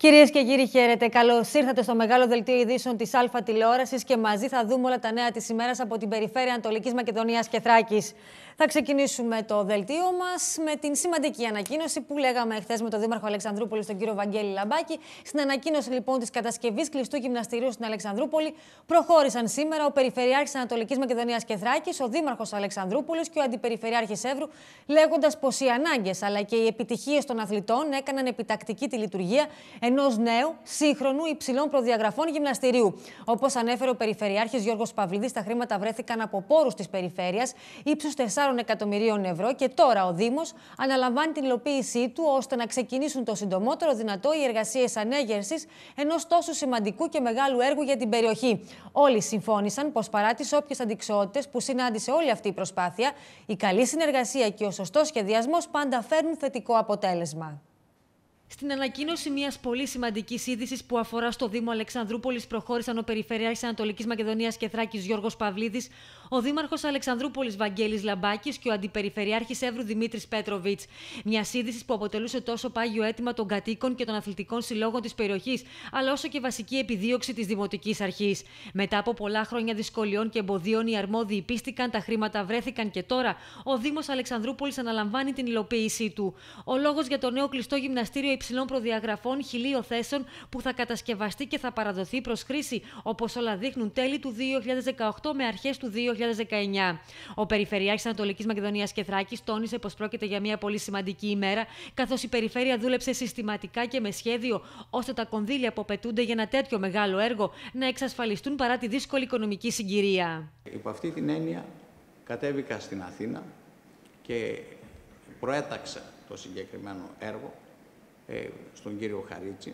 Κυρίες και κύριοι, χαίρετε. Καλώς ήρθατε στο μεγάλο δελτίο ειδήσεων της Α τηλεόρασης και μαζί θα δούμε όλα τα νέα της ημέρας από την περιφέρεια Ανατολικής Μακεδονίας και Θράκης. Θα ξεκινήσουμε το δελτίο μας με την σημαντική ανακοίνωση που λέγαμε χθες με τον Δήμαρχο Αλεξανδρούπολης, τον κύριο Βαγγέλη Λαμπάκη. Στην ανακοίνωση λοιπόν της κατασκευής κλειστού γυμναστηρίου στην Αλεξανδρούπολη προχώρησαν σήμερα ο Περιφερειάρχης Ανατολικής Μακεδονίας και Θράκης, ο Δήμαρχος Αλεξανδρούπολης και ο Αντιπεριφερειάρχης Εύρου, λέγοντας πως οι ανάγκες αλλά και οι επιτυχίες των αθλητών έκαναν επιτακτική τη λειτουργία ενός νέου, σύγχρονου, υψηλών προδιαγραφών γυμναστηρίου. Όπως ανέφερε ο Περιφερειάρχης Γιώργος Παυλίδης, τα χρήματα βρέθηκαν από πόρους της περιφέρειας ύψους 4 εκατομμυρίων ευρώ και τώρα ο Δήμος αναλαμβάνει την υλοποίησή του ώστε να ξεκινήσουν το συντομότερο δυνατό οι εργασίες ανέγερσης ενός τόσο σημαντικού και μεγάλου έργου για την περιοχή. Όλοι συμφώνησαν πως παρά τις όποιες αντικσότητες που συνάντησε όλη αυτή η προσπάθεια, η καλή συνεργασία και ο σωστός σχεδιασμός πάντα φέρνουν θετικό αποτέλεσμα. Στην ανακοίνωση μιας πολύ σημαντικής είδησης που αφορά στο Δήμο Αλεξανδρούπολης προχώρησαν ο Περιφερειάρχης Ανατολικής Μακεδονίας και Θράκης Γιώργος Παυλίδης, ο Δήμαρχος Αλεξανδρούπολης Βαγγέλης Λαμπάκης και ο Αντιπεριφερειάρχης Εύρου Δημήτρης Πέτροβιτς. Μιας είδησης που αποτελούσε τόσο πάγιο αίτημα των κατοίκων και των αθλητικών συλλόγων της περιοχής, αλλά όσο και βασική επιδίωξη της Δημοτικής Αρχής. Μετά από πολλά χρόνια δυσκολιών και εμποδίων, οι αρμόδιοι πίστηκαν, τα χρήματα βρέθηκαν και τώρα ο Δήμος Αλεξανδρούπολης αναλαμβάνει την υλοποίησή του. Ο λόγος για το νέο κλειστό γυμναστήριο υψηλών προδιαγραφών 1000 θέσεων που θα κατασκευαστεί και θα παραδοθεί προς χρήση, όπως όλα δείχνουν, τέλη του 2018 με αρχές του 2019. Ο Περιφερειάρχης Ανατολικής Μακεδονίας και Θράκης τόνισε πως πρόκειται για μια πολύ σημαντική ημέρα, καθώς η περιφέρεια δούλεψε συστηματικά και με σχέδιο, ώστε τα κονδύλια που απαιτούνται για ένα τέτοιο μεγάλο έργο να εξασφαλιστούν παρά τη δύσκολη οικονομική συγκυρία. Υπό αυτή την έννοια, κατέβηκα στην Αθήνα και προέταξα το συγκεκριμένο έργο στον κύριο Χαρίτση.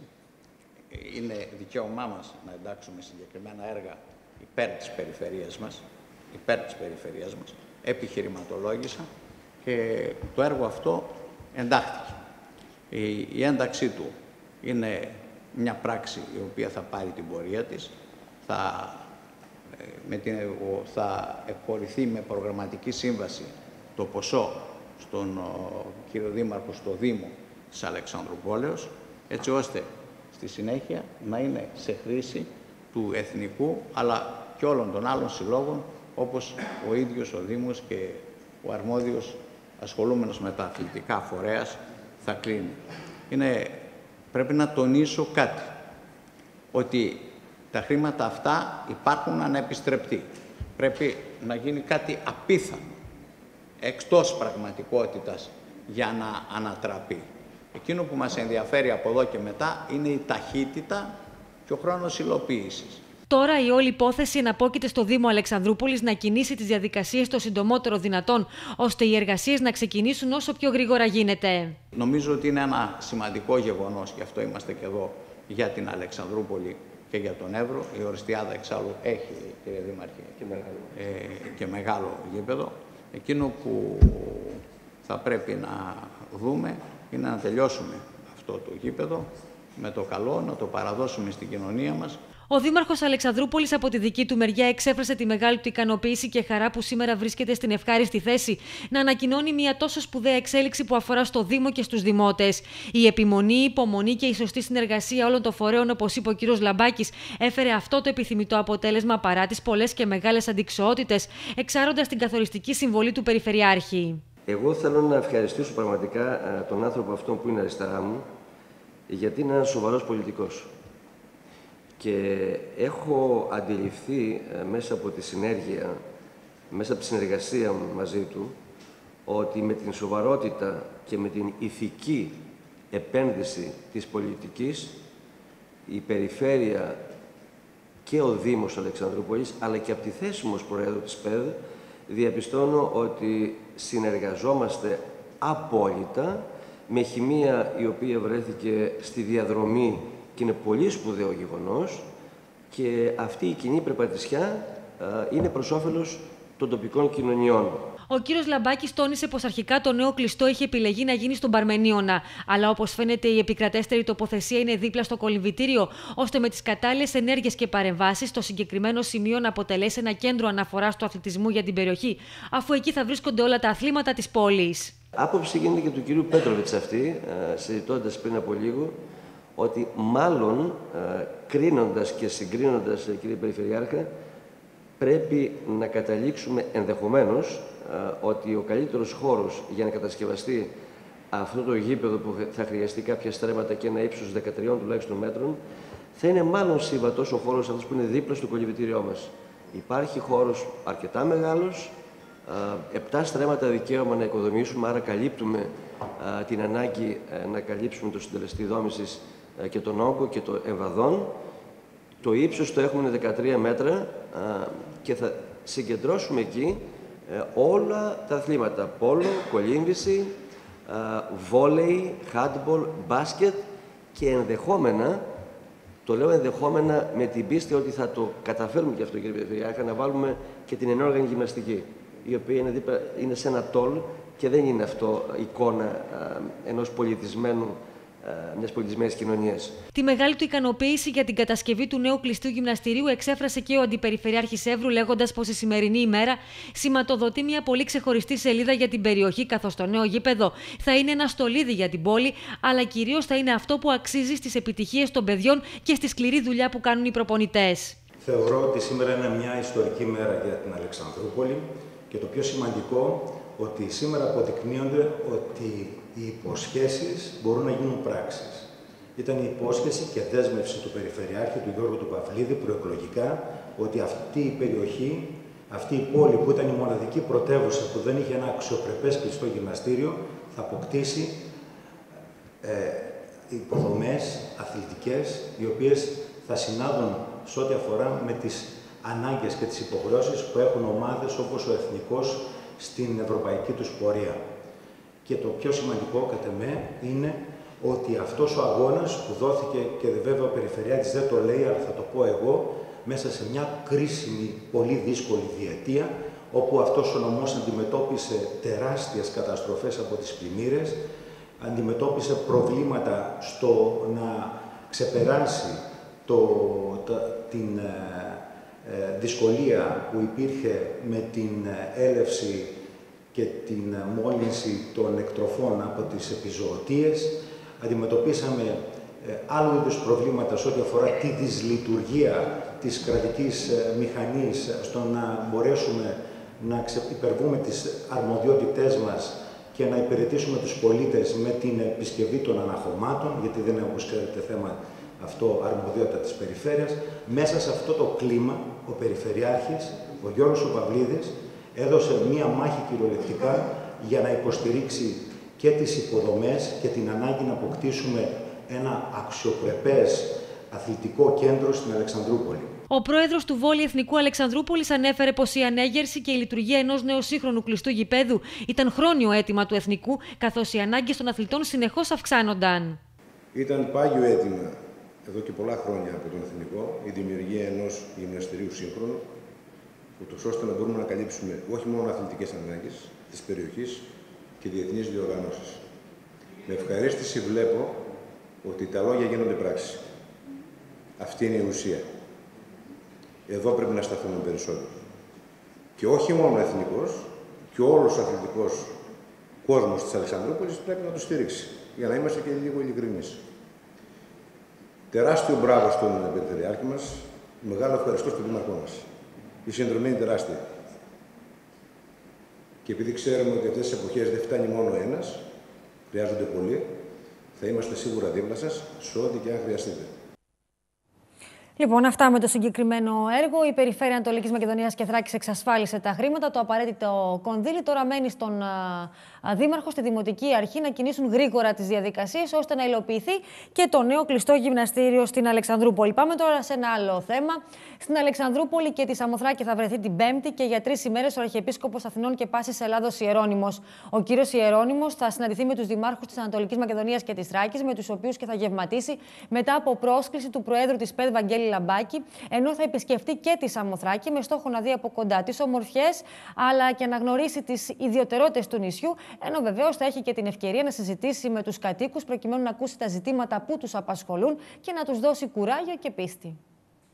Είναι δικαίωμά μας να εντάξουμε συγκεκριμένα έργα υπέρ της περιφερειάς μας. Επιχειρηματολόγησα και το έργο αυτό εντάχθηκε. Η ένταξή του είναι μια πράξη η οποία θα πάρει την πορεία της, θα εκπορηθεί με προγραμματική σύμβαση το ποσό στον κύριο Δήμαρχο, στο Δήμο της Αλεξανδρουπόλεως, έτσι ώστε στη συνέχεια να είναι σε χρήση του εθνικού αλλά και όλων των άλλων συλλόγων, όπως ο ίδιος ο Δήμος και ο αρμόδιος ασχολούμενος με τα αθλητικά φορέας θα κλείνει. Πρέπει να τονίσω κάτι, ότι τα χρήματα αυτά υπάρχουν ανεπιστρεπτή. Πρέπει να γίνει κάτι απίθανο, εκτός πραγματικότητας, για να ανατραπεί. Εκείνο που μας ενδιαφέρει από εδώ και μετά είναι η ταχύτητα και ο χρόνος υλοποίησης. Τώρα η όλη υπόθεση εναπόκειται στο Δήμο Αλεξανδρούπολης να κινήσει τις διαδικασίες το συντομότερο δυνατόν, ώστε οι εργασίες να ξεκινήσουν όσο πιο γρήγορα γίνεται. Νομίζω ότι είναι ένα σημαντικό γεγονός, γι' αυτό είμαστε και εδώ, για την Αλεξανδρούπολη και για τον Εύρο. Η Ορεστιάδα εξάλλου έχει, κύριε Δήμαρχε, και μεγάλο γήπεδο. Εκείνο που θα πρέπει να δούμε είναι να τελειώσουμε αυτό το γήπεδο με το καλό, να το παραδώσουμε στην κοινωνία μας. Ο Δήμαρχος Αλεξανδρούπολης από τη δική του μεριά εξέφρασε τη μεγάλη του ικανοποίηση και χαρά που σήμερα βρίσκεται στην ευχάριστη θέση να ανακοινώνει μια τόσο σπουδαία εξέλιξη που αφορά στο Δήμο και στους δημότες. Η επιμονή, η υπομονή και η σωστή συνεργασία όλων των φορέων, όπως είπε ο κ. Λαμπάκης, έφερε αυτό το επιθυμητό αποτέλεσμα παρά τις πολλές και μεγάλες αντικσοότητες, εξάροντας την καθοριστική συμβολή του Περιφερειάρχη. Εγώ θέλω να ευχαριστήσω πραγματικά τον άνθρωπο αυτόν που είναι αριστερά μου, γιατί είναι ένας σοβαρός πολιτικός. Και έχω αντιληφθεί μέσα από τη συνέργεια, μέσα από τη συνεργασία μου μαζί του, ότι με την σοβαρότητα και με την ηθική επένδυση της πολιτικής, η περιφέρεια και ο Δήμος Αλεξανδρούπολης, αλλά και από τη θέση μου ως Προέδρου της ΠΕΔ, διαπιστώνω ότι συνεργαζόμαστε απόλυτα με χημεία η οποία βρέθηκε στη διαδρομή και είναι πολύ σπουδαίο γεγονός, και αυτή η κοινή περπατησιά είναι προς όφελος των τοπικών κοινωνιών. Ο κύριος Λαμπάκης τόνισε πως αρχικά το νέο κλειστό είχε επιλεγεί να γίνει στον Παρμενίωνα, αλλά όπως φαίνεται η επικρατέστερη τοποθεσία είναι δίπλα στο κολυμβητήριο, ώστε με τις κατάλληλες ενέργειες και παρεμβάσεις το συγκεκριμένο σημείο να αποτελέσει ένα κέντρο αναφοράς του αθλητισμού για την περιοχή, αφού εκεί θα βρίσκονται όλα τα αθλήματα της πόλης. Άποψη γίνεται και του κυρίου Πέτροβιτς αυτή, συζητώντας πριν από λίγο, ότι μάλλον κρίνοντας και συγκρίνοντας, κύριε Περιφερειάρχα, πρέπει να καταλήξουμε ενδεχομένως ότι ο καλύτερος χώρος για να κατασκευαστεί αυτό το γήπεδο που θα χρειαστεί κάποια στρέμματα και ένα ύψος 13 τουλάχιστον μέτρων, θα είναι μάλλον συμβατός ο χώρος αυτός που είναι δίπλα στο κολυβητήριό μας. Υπάρχει χώρος αρκετά μεγάλος, 7 στρέμματα δικαίωμα να οικοδομήσουμε, άρα καλύπτουμε την ανάγκη να καλύψουμε το συντελεστή δόμησης και τον όγκο και το εμβαδόν. Το ύψος το έχουμε 13 μέτρα και θα συγκεντρώσουμε εκεί όλα τα αθλήματα. Πόλο, κολύμβηση, βόλεϊ, handball, μπάσκετ και ενδεχόμενα, το λέω ενδεχόμενα με την πίστη ότι θα το καταφέρουμε και αυτό, κύριε Περιφερειάρχα, να βάλουμε και την ενόργανη γυμναστική, η οποία είναι σε ένα τόλ και δεν είναι αυτό εικόνα ενός μιας πολιτισμένης κοινωνίας. Τη μεγάλη του ικανοποίηση για την κατασκευή του νέου κλειστού γυμναστηρίου εξέφρασε και ο Αντιπεριφερειάρχης Εύρου, λέγοντας πως η σημερινή ημέρα σηματοδοτεί μια πολύ ξεχωριστή σελίδα για την περιοχή, καθώς το νέο γήπεδο θα είναι ένα στολίδι για την πόλη, αλλά κυρίως θα είναι αυτό που αξίζει στις επιτυχίες των παιδιών και στη σκληρή δουλειά που κάνουν οι προπονητές. Θεωρώ ότι σήμερα είναι μια ιστορική μέρα για την Αλεξανδρούπολη και το πιο σημαντικό, ότι σήμερα αποδεικνύονται ότι οι υποσχέσεις μπορούν να γίνουν πράξεις. Ήταν η υπόσχεση και δέσμευση του Περιφερειάρχη, του Γιώργου του Παυλίδη, προεκλογικά, ότι αυτή η περιοχή, αυτή η πόλη που ήταν η μοναδική πρωτεύουσα που δεν είχε ένα αξιοπρεπές κλειστό γυμναστήριο, θα αποκτήσει υποδομές αθλητικές, οι οποίες θα συνάδουν σε ό,τι αφορά με τις ανάγκες και τις υποχρεώσεις που έχουν ομάδες όπως ο Εθνικός στην ευρωπαϊκή τους πορεία. Και το πιο σημαντικό, κατά μέ, είναι ότι αυτός ο αγώνας που δόθηκε, και βέβαια ο Περιφερειάρχης δεν το λέει, αλλά θα το πω εγώ, μέσα σε μια κρίσιμη, πολύ δύσκολη διετία, όπου αυτός ο νομός αντιμετώπισε τεράστιες καταστροφές από τις πλημμύρες, αντιμετώπισε προβλήματα στο να ξεπεράσει την δυσκολία που υπήρχε με την έλευση και την μόλυνση των εκτροφών από τις επιζωοτίες. Αντιμετωπίσαμε άλλου είδους προβλήματα σε ό,τι αφορά τη δυσλειτουργία της κρατικής μηχανής, στο να μπορέσουμε να υπερβούμε τις αρμοδιότητές μας και να υπηρετήσουμε τους πολίτες με την επισκευή των αναχωμάτων, γιατί δεν είναι, όπως ξέρετε, θέμα αυτό αρμοδιότητα της περιφέρειας. Μέσα σε αυτό το κλίμα, ο Περιφερειάρχης, ο Γιώργος ο Παυλίδης, έδωσε μία μάχη κυριολεκτικά για να υποστηρίξει και τις υποδομές και την ανάγκη να αποκτήσουμε ένα αξιοπρεπές αθλητικό κέντρο στην Αλεξανδρούπολη. Ο πρόεδρος του Βόλεϊ Εθνικού Αλεξανδρούπολης ανέφερε πως η ανέγερση και η λειτουργία ενός νέου σύγχρονου κλειστού γηπέδου ήταν χρόνιο αίτημα του Εθνικού, καθώς οι ανάγκες των αθλητών συνεχώς αυξάνονταν. Ήταν πάγιο αίτημα εδώ και πολλά χρόνια από τον Εθνικό η δημιουργία ενός γυμναστηρίου σύγχρονου, ούτως ώστε να μπορούμε να καλύψουμε όχι μόνο αθλητικές ανάγκες της περιοχής και διεθνείς διοργανώσεις. Με ευχαρίστηση βλέπω ότι τα λόγια γίνονται πράξη. Αυτή είναι η ουσία. Εδώ πρέπει να σταθούμε περισσότερο. Και όχι μόνο ο Εθνικός, και όλος ο αθλητικός κόσμος της Αλεξανδρούπολης πρέπει να το στηρίξει, για να είμαστε και λίγο ειλικρινείς. Τεράστιο μπράβο στον Περιφερειάρχη μας, μεγάλο ευχαριστώ στον Δήμαρχό μας. Η συνδρομή είναι τεράστια. Και επειδή ξέρουμε ότι αυτές τις εποχές δεν φτάνει μόνο ένας, χρειάζονται πολλοί, θα είμαστε σίγουρα δίπλα σας σε ό,τι και αν χρειαστείτε. Λοιπόν, αυτά με το συγκεκριμένο έργο. Η Περιφέρεια Ανατολικής Μακεδονίας και Θράκης εξασφάλισε τα χρήματα, το απαραίτητο κονδύλι. Τώρα μένει στον Δήμαρχο, στη Δημοτική Αρχή, να κινήσουν γρήγορα τις διαδικασίες ώστε να υλοποιηθεί και το νέο κλειστό γυμναστήριο στην Αλεξανδρούπολη. Πάμε τώρα σε ένα άλλο θέμα. Στην Αλεξανδρούπολη και τη Σαμοθράκη θα βρεθεί την Πέμπτη και για 3 ημέρες ο Αρχιεπίσκοπος Αθηνών και Πάσης Ελλάδος Ιερώνυμος. Ο κύριος Ιερώνυμος θα συναντηθεί με τους δημάρχους της Ανατολικής Μακεδονίας και της Θράκης, με τους οποίους και θα γευματίσει μετά από πρόσκληση του Προέδρου της ΠΕΔ Βαγγέλη Λαμπάκη, ενώ θα επισκεφτεί και τη Σαμοθράκη με στόχο να δει από κοντά τις ομορφιές αλλά και να γνωρίσει τις ιδιαιτερότητες του νησιού, ενώ βεβαίως θα έχει και την ευκαιρία να συζητήσει με τους κατοίκους προκειμένου να ακούσει τα ζητήματα που τους απασχολούν και να τους δώσει κουράγιο και πίστη.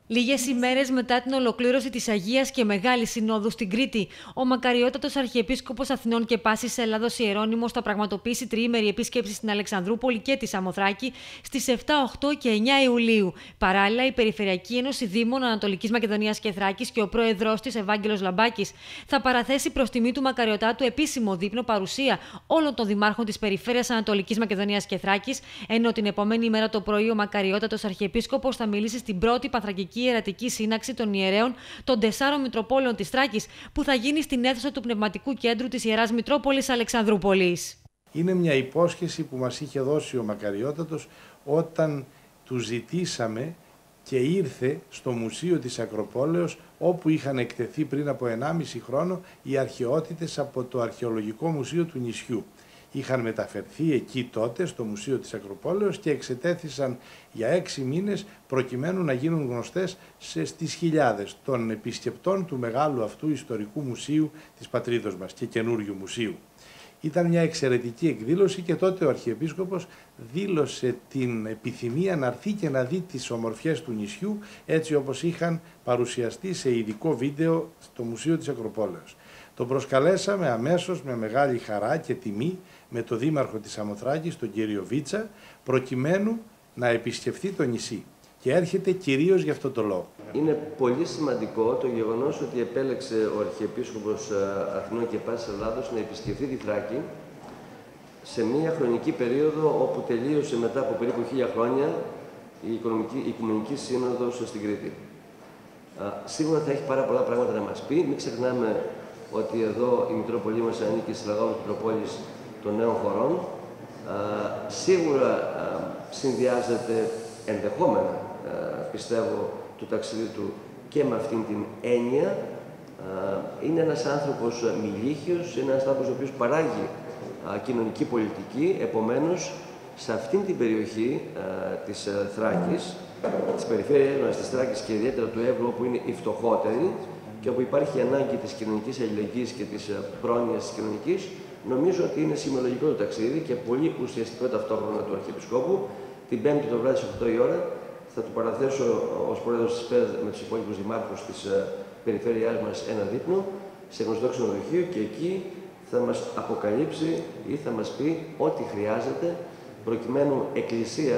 Λίγες ημέρες μετά την ολοκλήρωση της Αγίας και Μεγάλης Συνόδου στην Κρήτη, ο μακαριότατος Αρχιεπίσκοπος Αθηνών και Πάσης Ελλάδος Ιερώνυμος θα πραγματοποιήσει τριήμερη επίσκεψη στην Αλεξανδρούπολη και τη Σαμοθράκη στις 7, 8 και 9 Ιουλίου. Παράλληλα, η Περιφερειακή Ένωση Δήμων Ανατολικής Μακεδονίας και Θράκης και ο πρόεδρος της Ευάγγελος Λαμπάκης θα παραθέσει προς τιμή του μακαριωτάτου επίσημο δείπνο παρουσία όλων των δημάρχων της Περιφέρειας Ανατολικής Μακεδονίας και Θράκης, ενώ την επόμενη μέρα το πρωί ο μακαριότατος Αρχιεπίσκοπος θα μιλήσει στην πρώτη Πανθρακική Ιερατική Σύναξη των Ιερέων των 4 Μητροπόλεων της Θράκης, που θα γίνει στην αίθουσα του Πνευματικού Κέντρου της Ιεράς Μητρόπολης Αλεξανδρούπολης. Είναι μια υπόσχεση που μας είχε δώσει ο μακαριότατος όταν του ζητήσαμε και ήρθε στο Μουσείο της Ακροπόλεως, όπου είχαν εκτεθεί πριν από 1,5 χρόνο οι αρχαιότητες από το Αρχαιολογικό Μουσείο του νησιού. Είχαν μεταφερθεί εκεί τότε στο Μουσείο της Ακροπόλεως και εξετέθησαν για 6 μήνες προκειμένου να γίνουν γνωστές στις χιλιάδες των επισκεπτών του μεγάλου αυτού ιστορικού μουσείου της πατρίδος μας και καινούριου μουσείου. Ήταν μια εξαιρετική εκδήλωση και τότε ο Αρχιεπίσκοπος δήλωσε την επιθυμία να έρθει και να δει τις ομορφιές του νησιού έτσι όπως είχαν παρουσιαστεί σε ειδικό βίντεο στο Μουσείο της Ακροπόλεως. Τον προσκαλέσαμε αμέσως με μεγάλη χαρά και τιμή με τον Δήμαρχο της Σαμοθράκης, τον κύριο Βίτσα, προκειμένου να επισκεφθεί το νησί. Και έρχεται κυρίως για αυτό το λόγο. Είναι πολύ σημαντικό το γεγονός ότι επέλεξε ο Αρχιεπίσκοπος Αθηνών και Πάσης Ελλάδος να επισκεφθεί τη Θράκη σε μια χρονική περίοδο όπου τελείωσε μετά από περίπου 1000 χρόνια η Οικουμενική Σύνοδος στην Κρήτη. Σίγουρα θα έχει πάρα πολλά πράγματα να μας πει. Μην ξεχνάμε ότι εδώ η Μητρόπολη μας ανήκει στη Λαγόμενη Μητροπόλης των Νέων Χωρών. Σίγουρα συνδυάζεται ενδεχόμενα, πιστεύω, το ταξίδι του και με αυτήν την έννοια. Είναι ένας άνθρωπος μιλίχιος, είναι ένας άνθρωπος ο οποίος παράγει κοινωνική πολιτική, επομένως σε αυτήν την περιοχή της Θράκης, της περιφέρειας της Θράκης και ιδιαίτερα του Εύρου, όπου είναι η φτωχότερη και όπου υπάρχει ανάγκη της κοινωνικής αλληλεγγύης και της πρόνοιας της κοινωνικής, νομίζω ότι είναι σημειολογικό το ταξίδι και πολύ ουσιαστικό ταυτόχρονα του Αρχιεπισκόπου. Την Πέμπτη το βράδυ στις 8 η ώρα θα του παραθέσω ως πρόεδρος της ΠΕΔ με τους υπόλοιπους δημάρχους της περιφέρειάς μας ένα δείπνο σε γνωστό ξενοδοχείο και εκεί θα μας αποκαλύψει ή θα μας πει ό,τι χρειάζεται προκειμένου Εκκλησία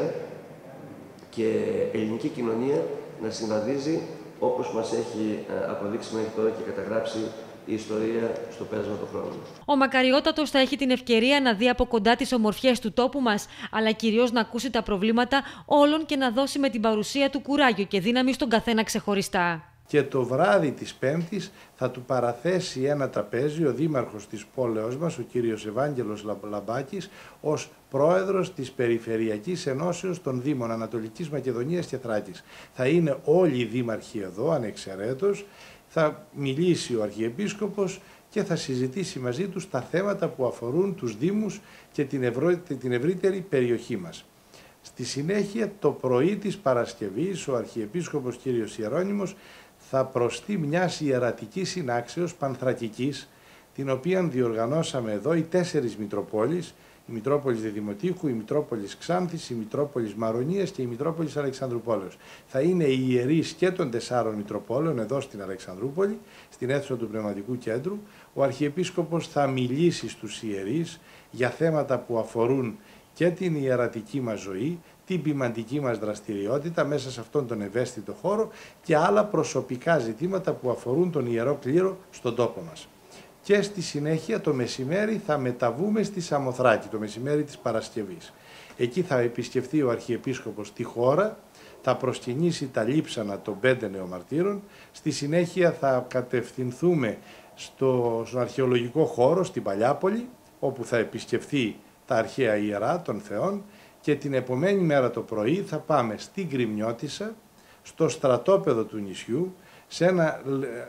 και ελληνική κοινωνία να συμβαδίζει όπως μας έχει αποδείξει μέχρι τώρα και καταγράψει η ιστορία στο πέρασμα του χρόνου. Ο μακαριότατος θα έχει την ευκαιρία να δει από κοντά τις ομορφιές του τόπου μας, αλλά κυρίως να ακούσει τα προβλήματα όλων και να δώσει με την παρουσία του κουράγιο και δύναμη στον καθένα ξεχωριστά. Και το βράδυ της Πέμπτης θα του παραθέσει ένα τραπέζι ο δήμαρχος της πόλεως μας, ο κύριος Ευάγγελος Λαμπάκης, ως πρόεδρος της Περιφερειακής Ενώσεως των Δήμων Ανατολικής Μακεδονίας και Θράκης. Θα είναι όλοι οι δήμαρχοι εδώ, ανεξαιρέτως, θα μιλήσει ο Αρχιεπίσκοπος και θα συζητήσει μαζί τους τα θέματα που αφορούν τους Δήμους και την ευρύτερη περιοχή μας. Στη συνέχεια, το πρωί της Παρασκευής, ο Αρχιεπίσκοπος κύριος Ιερώνυμος θα προστεί μιας ιερατικής συνάξεως πανθρακικής, την οποία διοργανώσαμε εδώ οι 4 Μητροπόλεις, η Μητρόπολης Διδημοτήχου, η Μητρόπολης Ξάνθης, η Μητρόπολης Μαρονίας και η Μητρόπολης Αλεξανδρουπόλεως. Θα είναι οι ιερείς και των 4 Μητροπόλεων εδώ στην Αλεξανδρούπολη, στην αίθουσα του Πνευματικού Κέντρου. Ο Αρχιεπίσκοπος θα μιλήσει στους ιερείς για θέματα που αφορούν και την ιερατική μας ζωή, την ποιμαντική μας δραστηριότητα μέσα σε αυτόν τον ευαίσθητο χώρο και άλλα προσωπικά ζητήματα που αφορούν τον Ιερό Κλήρο στον τόπο μας. Και στη συνέχεια το μεσημέρι θα μεταβούμε στη Σαμοθράκη, το μεσημέρι της Παρασκευής. Εκεί θα επισκεφθεί ο Αρχιεπίσκοπος τη χώρα, θα προσκυνήσει τα λείψανα των 5 νεομαρτύρων, στη συνέχεια θα κατευθυνθούμε στον αρχαιολογικό χώρο, στην Παλιάπολη, όπου θα επισκεφθεί τα αρχαία ιερά των Θεών και την επομένη μέρα το πρωί θα πάμε στην Κρημνιώτισσα, στο στρατόπεδο του νησιού, σε ένα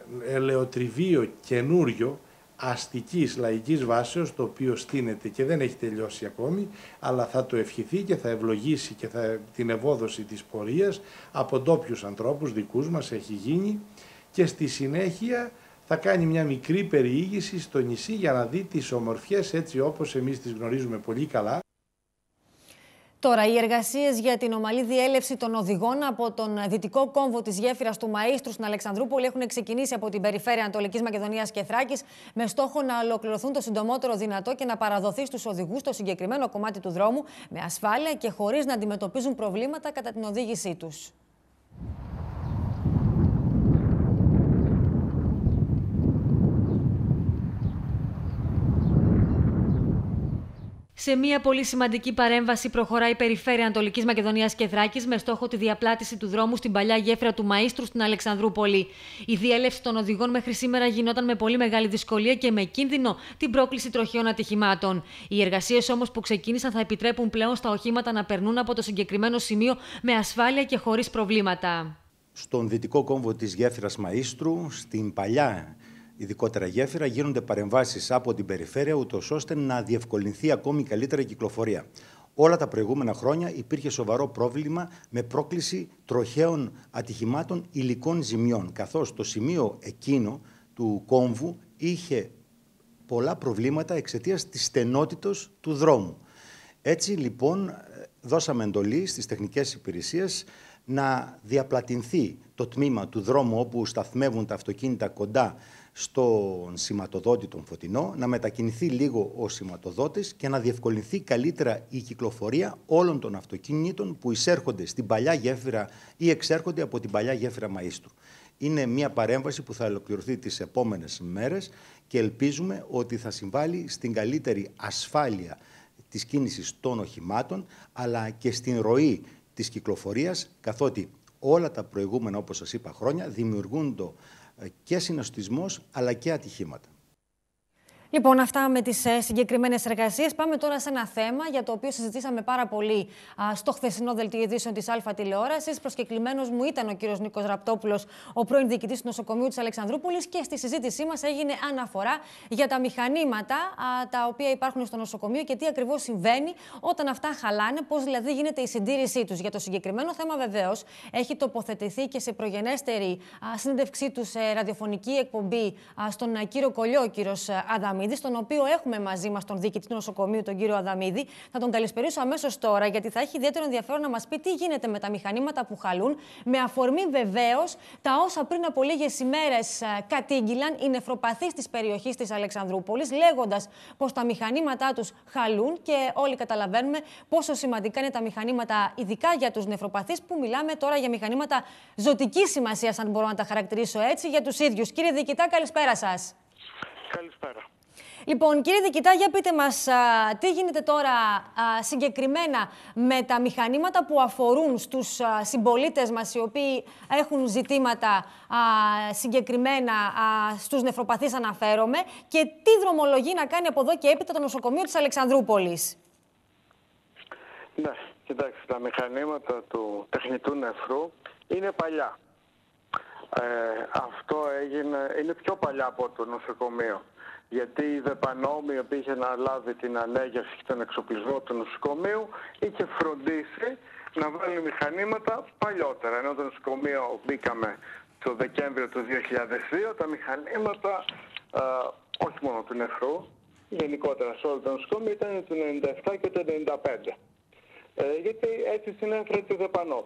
ελαιοτριβείο καινούριο αστικής λαϊκής βάσεως, το οποίο στείνεται και δεν έχει τελειώσει ακόμη, αλλά θα το ευχηθεί και θα ευλογήσει και την ευόδοση της πορείας από ντόπιους ανθρώπους, δικούς μας έχει γίνει, και στη συνέχεια θα κάνει μια μικρή περιήγηση στο νησί για να δει τις ομορφιές έτσι όπως εμείς τις γνωρίζουμε πολύ καλά. Τώρα, οι εργασίες για την ομαλή διέλευση των οδηγών από τον δυτικό κόμβο της γέφυρας του Μαΐστρου στην Αλεξανδρούπολη έχουν ξεκινήσει από την περιφέρεια Ανατολικής Μακεδονίας και Θράκης, με στόχο να ολοκληρωθούν το συντομότερο δυνατό και να παραδοθεί στους οδηγούς το συγκεκριμένο κομμάτι του δρόμου με ασφάλεια και χωρίς να αντιμετωπίζουν προβλήματα κατά την οδήγησή τους. Σε μια πολύ σημαντική παρέμβαση προχωράει η περιφέρεια Ανατολικής Μακεδονίας και Θράκης με στόχο τη διαπλάτηση του δρόμου στην παλιά γέφυρα του Μαΐστρου στην Αλεξανδρούπολη. Η διέλευση των οδηγών μέχρι σήμερα γινόταν με πολύ μεγάλη δυσκολία και με κίνδυνο την πρόκληση τροχαίων ατυχημάτων. Οι εργασίες όμως που ξεκίνησαν θα επιτρέπουν πλέον στα οχήματα να περνούν από το συγκεκριμένο σημείο με ασφάλεια και χωρίς προβλήματα. Στον δυτικό κόμβο της γέφυρας Μαΐστρου, στην παλιά ειδικότερα γέφυρα, γίνονται παρεμβάσεις από την περιφέρεια, ούτως ώστε να διευκολυνθεί ακόμη καλύτερα η κυκλοφορία. Όλα τα προηγούμενα χρόνια υπήρχε σοβαρό πρόβλημα με πρόκληση τροχαίων ατυχημάτων υλικών ζημιών, καθώς το σημείο εκείνο του κόμβου είχε πολλά προβλήματα εξαιτίας της στενότητος του δρόμου. Έτσι λοιπόν δώσαμε εντολή στις τεχνικές υπηρεσίες να διαπλατηνθεί το τμήμα του δρόμου όπου σταθμεύουν τα αυτοκίνητα κοντά στον σηματοδότη τον φωτεινό, να μετακινηθεί λίγο ο σηματοδότης και να διευκολυνθεί καλύτερα η κυκλοφορία όλων των αυτοκίνητων που εισέρχονται στην παλιά γέφυρα ή εξέρχονται από την παλιά γέφυρα Μαΐστρου. Είναι μια παρέμβαση που θα ολοκληρωθεί τις επόμενες μέρες και ελπίζουμε ότι θα συμβάλλει στην καλύτερη ασφάλεια της κίνησης των οχημάτων, αλλά και στην ροή της κυκλοφορίας, καθότι όλα τα προηγούμενα, όπως σας είπα, χρόνια δημιουργούνται και συνοστισμός αλλά και ατυχήματα. Λοιπόν, αυτά με τις συγκεκριμένες εργασίες. Πάμε τώρα σε ένα θέμα για το οποίο συζητήσαμε πάρα πολύ στο χθεσινό δελτίο ειδήσεων της Αλφα Τηλεόρασης. Προσκεκλημένος μου ήταν ο κύριος Νίκος Ραπτόπουλος, ο πρώην διοικητής του νοσοκομείου της Αλεξανδρούπολης, και στη συζήτησή μας έγινε αναφορά για τα μηχανήματα τα οποία υπάρχουν στο νοσοκομείο και τι ακριβώς συμβαίνει όταν αυτά χαλάνε, πώς δηλαδή γίνεται η συντήρησή τους. Για το συγκεκριμένο θέμα, βεβαίως, έχει τοποθετηθεί και σε προγενέστερη συνέντευξή του σε ραδιοφωνική εκπομπή στον κύριο Κολλιό, ο κύριος Αδαμίδης, στον οποίο έχουμε μαζί μας τον διοικητή του νοσοκομείου, τον κύριο Αδαμίδη. Θα τον καλησπερίσω αμέσως τώρα, γιατί θα έχει ιδιαίτερο ενδιαφέρον να μας πει τι γίνεται με τα μηχανήματα που χαλούν, με αφορμή βεβαίως τα όσα πριν από λίγες ημέρες κατήγγυλαν οι νεφροπαθείς της περιοχής της Αλεξανδρούπολης, λέγοντας πως τα μηχανήματά τους χαλούν, και όλοι καταλαβαίνουμε πόσο σημαντικά είναι τα μηχανήματα, ειδικά για τους νεφροπαθείς, που μιλάμε τώρα για μηχανήματα ζωτικής σημασίας, αν μπορώ να τα χαρακτηρίσω έτσι, για τους ίδιους. Κύριε Διοικητά, καλησπέρα σας. Καλησπέρα. Λοιπόν, κύριε Διοικητά, για πείτε μας τι γίνεται τώρα συγκεκριμένα με τα μηχανήματα που αφορούν στους συμπολίτες μας, οι οποίοι έχουν ζητήματα συγκεκριμένα στους νεφροπαθείς αναφέρομαι, και τι δρομολογεί να κάνει από εδώ και έπειτα το νοσοκομείο της Αλεξανδρούπολης. Ναι, κοιτάξτε, τα μηχανήματα του τεχνητού νεφρού είναι παλιά. Αυτό είναι πιο παλιά από το νοσοκομείο. Γιατί η ΔΕΠΑΝΟΜ, η οποία είχε αναλάβει την ανέγερση και τον εξοπλισμό του νοσοκομείου, είχε φροντίσει να βάλει μηχανήματα παλιότερα. Ενώ το νοσοκομείο μπήκαμε το Δεκέμβριο του 2002, τα μηχανήματα, όχι μόνο του νεφρού, γενικότερα σε όλο το νοσοκομείο, ήταν του 97 και του 95. Γιατί έτσι συνέφερε τη ΔΕΠΑΝΟΜ.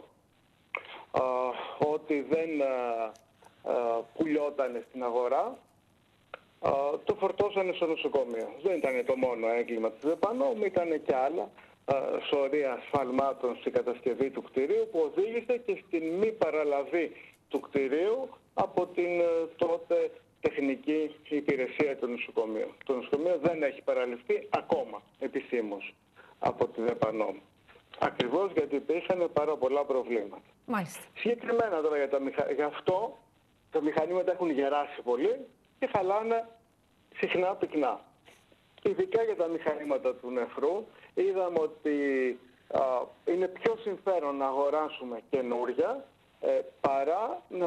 Ότι δεν πουλιόταν στην αγορά, το φορτώσανε στο νοσοκομείο. Δεν ήταν το μόνο έγκλημα της ΔΕΠΑΝΟΜ, ήταν και άλλα σωρία ασφαλμάτων στην κατασκευή του κτηρίου, που οδήγησε και στην μη παραλαβή του κτηρίου από την τότε τεχνική υπηρεσία του νοσοκομείου. Το νοσοκομείο δεν έχει παραληφθεί ακόμα επισήμως από τη ΔΕΠΑΝΟΜ. Ακριβώς γιατί υπήρχαν πάρα πολλά προβλήματα. Μάλιστα. Συγκεκριμένα τώρα για αυτό, τα μηχανήματα έχουν γεράσει πολύ και χαλάνε συχνά πυκνά. Ειδικά για τα μηχανήματα του νεφρού, είδαμε ότι είναι πιο συμφέρον να αγοράσουμε καινούρια παρά να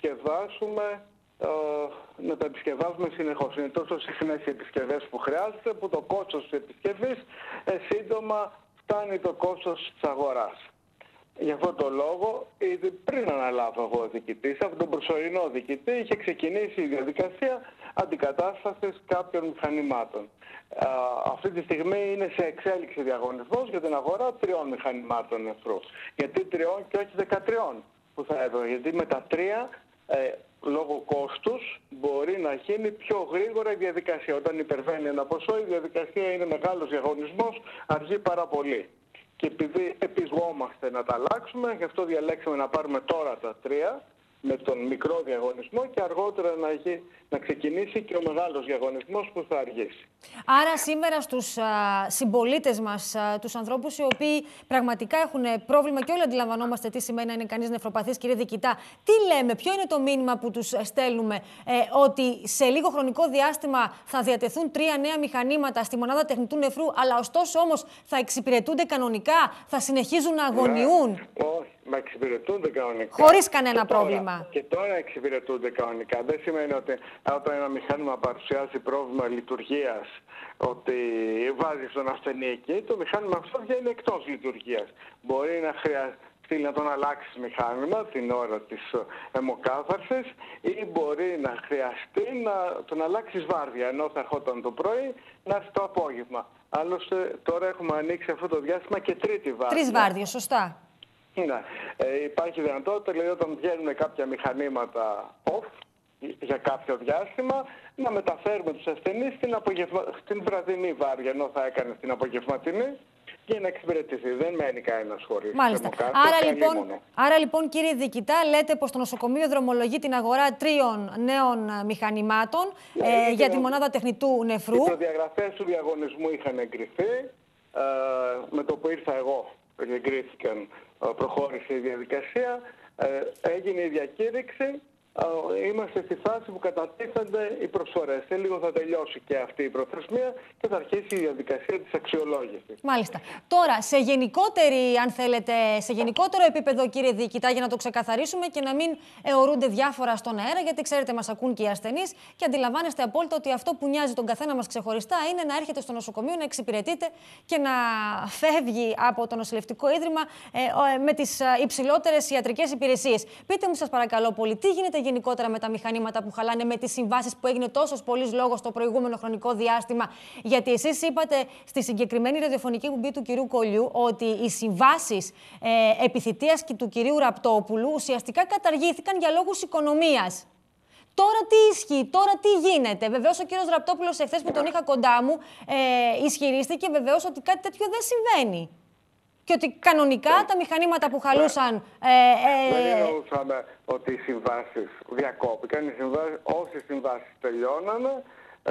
τα επισκευάζουμε συνεχώς. Είναι τόσο συχνές οι επισκευές που χρειάζεται, που το κόστος της επισκευής σύντομα φτάνει το κόστος της αγοράς. Γι' αυτό το λόγο, ήδη πριν αναλάβω εγώ διοικητής, από τον προσωρινό διοικητή, είχε ξεκινήσει η διαδικασία αντικατάστασης κάποιων μηχανημάτων. Αυτή τη στιγμή είναι σε εξέλιξη διαγωνισμός για την αγορά 3 μηχανημάτων νεφρού. Γιατί 3 και όχι 13 που θα έδω, γιατί με τα 3 λόγω κόστους μπορεί να γίνει πιο γρήγορα η διαδικασία. Όταν υπερβαίνει ένα ποσό, η διαδικασία είναι μεγάλος διαγωνισμός, αργεί πάρα πολύ. Και επειδή επιζόμαστε να τα αλλάξουμε, γι' αυτό διαλέξαμε να πάρουμε τώρα τα 3 με τον μικρό διαγωνισμό και αργότερα να ξεκινήσει και ο μεγάλος διαγωνισμός που θα αργήσει. Άρα σήμερα στους συμπολίτες μας, τους ανθρώπους οι οποίοι πραγματικά έχουν πρόβλημα και όλοι αντιλαμβανόμαστε τι σημαίνει να είναι κανείς νεφροπαθής, κύριε Δικητά, τι λέμε, ποιο είναι το μήνυμα που τους στέλνουμε, ότι σε λίγο χρονικό διάστημα θα διατεθούν 3 νέα μηχανήματα στη μονάδα τεχνητού νεφρού, αλλά ωστόσο όμως θα εξυπηρετούνται κανονικά, θα συνεχίζουν να αγωνιούν? Όχι, να εξυπηρετούνται κανονικά. Χωρίς κανένα πρόβλημα. Και τώρα εξυπηρετούνται κανονικά. Δεν σημαίνει ότι όταν ένα μηχάνημα παρουσιάζει πρόβλημα λειτουργίας, ότι βάζει στον ασθενή εκεί, το μηχάνημα αυτό βγαίνει εκτός λειτουργίας. Μπορεί να χρειαστεί να τον αλλάξεις μηχάνημα την ώρα της αιμοκάθαρσης ή μπορεί να χρειαστεί να τον αλλάξεις βάρδια, ενώ θα ερχόταν το πρωί να έρθει το απόγευμα. Άλλωστε τώρα έχουμε ανοίξει αυτό το διάστημα και 3η βάρδια. 3 βάρδιες, σωστά. Ναι. Υπάρχει δυνατότητα, δηλαδή όταν βγαίνουν κάποια μηχανήματα off για κάποιο διάστημα, να μεταφέρουμε τους ασθενείς στην βραδινή βάρδια, ενώ θα έκανε στην απογευματινή, και να εξυπηρετηθεί. Δεν μένει κανένας χωρίς. Μάλιστα. Άρα λοιπόν, κύριε Δικητά, λέτε πως το νοσοκομείο δρομολογεί την αγορά 3 νέων μηχανημάτων για τη μονάδα τεχνητού νεφρού. Οι προδιαγραφές του διαγωνισμού είχαν εγκριθεί. Με το που ήρθα εγώ, εγκρίθηκαν, προχώρησε η διαδικασία, έγινε η διακήρυξη. Είμαστε στη φάση που κατατίθενται οι προσφορές. Σε λίγο θα τελειώσει και αυτή η προθεσμία και θα αρχίσει η διαδικασία της αξιολόγησης. Μάλιστα. Τώρα, σε γενικότερο επίπεδο, κύριε Δικητά, για να το ξεκαθαρίσουμε και να μην αιωρούνται διάφορα στον αέρα, γιατί ξέρετε, μας ακούν και οι ασθενείς και αντιλαμβάνεστε απόλυτα ότι αυτό που νοιάζει τον καθένα μας ξεχωριστά είναι να έρχεται στο νοσοκομείο, να εξυπηρετείται και να φεύγει από το νοσηλευτικό ίδρυμα με τις υψηλότερες ιατρικές υπηρεσίες. Πείτε μου, σας παρακαλώ πολύ, τι γίνεται γενικότερα με τα μηχανήματα που χαλάνε, με τις συμβάσεις που έγινε τόσος πολύς λόγος στο προηγούμενο χρονικό διάστημα? Γιατί εσείς είπατε στη συγκεκριμένη ραδιοφωνική εκπομπή του κυρίου Κολλιού ότι οι συμβάσεις επιθητείας και του κυρίου Ραπτόπουλου ουσιαστικά καταργήθηκαν για λόγους οικονομίας. Τώρα τι ισχύει, τώρα τι γίνεται? Βεβαίως ο κύριος Ραπτόπουλος εχθές που τον είχα κοντά μου ισχυρίστηκε βεβαίως ότι κάτι τέτοιο δεν συμβαίνει. Και ότι κανονικά τα μηχανήματα που χαλούσαν... Δεν εννοούσαμε ότι οι συμβάσεις διακόπηκαν. Όσοι συμβάσεις τελειώνανε,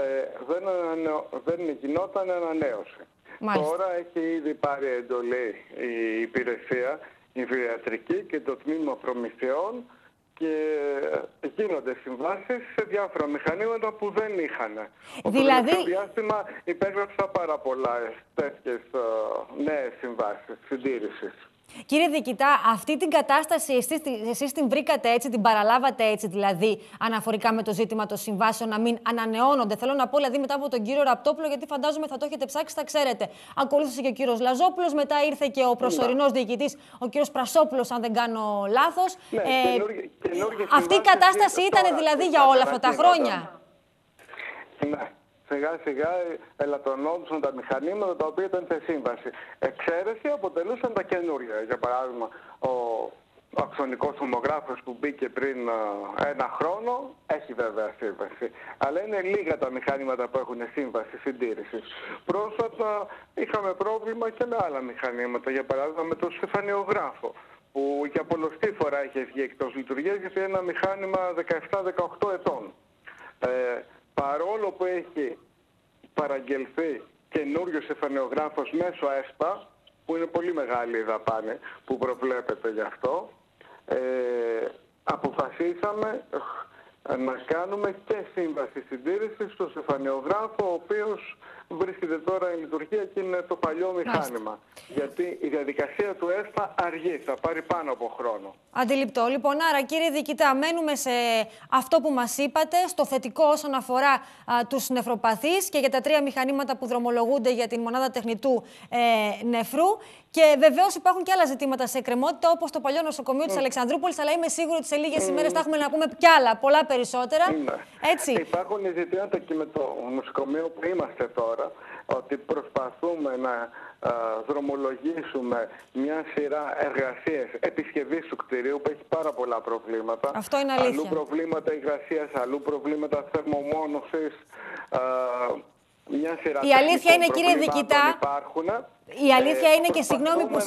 δεν γινόταν ανανέωση. Μάλιστα. Τώρα έχει ήδη πάρει εντολή η υπηρεσία, η βιοιατρική και το τμήμα προμηθειών και γίνονται συμβάσεις σε διάφορα μηχανήματα που δεν είχαν. Δηλαδή... Στο διάστημα υπέγραψα πάρα πολλά τέτοιες νέες συμβάσεις συντήρησης. Κύριε Δικητά, αυτή την κατάσταση εσείς την βρήκατε έτσι, την παραλάβατε έτσι, δηλαδή, αναφορικά με το ζήτημα των συμβάσεων να μην ανανεώνονται? Θέλω να πω, δηλαδή, μετά από τον κύριο Ραπτόπουλο, γιατί φαντάζομαι θα το έχετε ψάξει, θα ξέρετε. Ακολούθησε και ο κύριος Λαζόπουλος, μετά ήρθε και ο προσωρινός διοικητής, ο κύριος Πρασόπουλος, αν δεν κάνω λάθος. Ναι, αυτή η κατάσταση ήταν δηλαδή για όλα αυτά τα χρόνια? Ναι. Σιγά σιγά ελαττωνόντουσαν τα μηχανήματα τα οποία ήταν σε σύμβαση. Εξαίρεση αποτελούσαν τα καινούργια. Για παράδειγμα, ο αξονικός τομογράφος που μπήκε πριν 1 χρόνο έχει βέβαια σύμβαση. Αλλά είναι λίγα τα μηχανήματα που έχουν σύμβαση συντήρησης. Πρόσφατα είχαμε πρόβλημα και με άλλα μηχανήματα. Για παράδειγμα με το στεφανιογράφο, που για πολλοστή φορά έχει βγει εκτός λειτουργίας γιατί είναι ένα μηχάνημα 17-18 ετών. Παρόλο που έχει παραγγελθεί καινούριος στεφανιογράφος μέσω ΕΣΠΑ, που είναι πολύ μεγάλη η δαπάνη που προβλέπεται γι' αυτό, αποφασίσαμε να κάνουμε και σύμβαση συντήρησης στο στεφανιογράφο, ο οποίος βρίσκεται τώρα εν λειτουργία και είναι το παλιό μηχάνημα. Γιατί η διαδικασία του ΕΣΠΑ αργεί, θα πάρει πάνω από χρόνο. Αντιληπτό. Λοιπόν, άρα κύριε Δικητά, μένουμε σε αυτό που μας είπατε, στο θετικό όσον αφορά τους νεφροπαθείς και για τα 3 μηχανήματα που δρομολογούνται για την μονάδα τεχνητού νεφρού. Και βεβαίως υπάρχουν και άλλα ζητήματα σε εκκρεμότητα, όπως το παλιό νοσοκομείο της Αλεξανδρούπολης, αλλά είμαι σίγουρη ότι σε λίγες ημέρες θα έχουμε να πούμε κι άλλα, πολλά περισσότερα. Έτσι. Υπάρχουν ζητήματα και με το νοσοκομείο που είμαστε τώρα, ότι προσπαθούμε να δρομολογήσουμε μια σειρά εργασίες επισκευής του κτηρίου που έχει πάρα πολλά προβλήματα. Αυτό είναι αλήθεια. Αλλού προβλήματα υγρασίας, αλλού προβλήματα θερμομόνωσης. Μια σειρά η αλήθεια είναι, κύριε Διοικητά, η αλήθεια είναι και συγγνώμη που...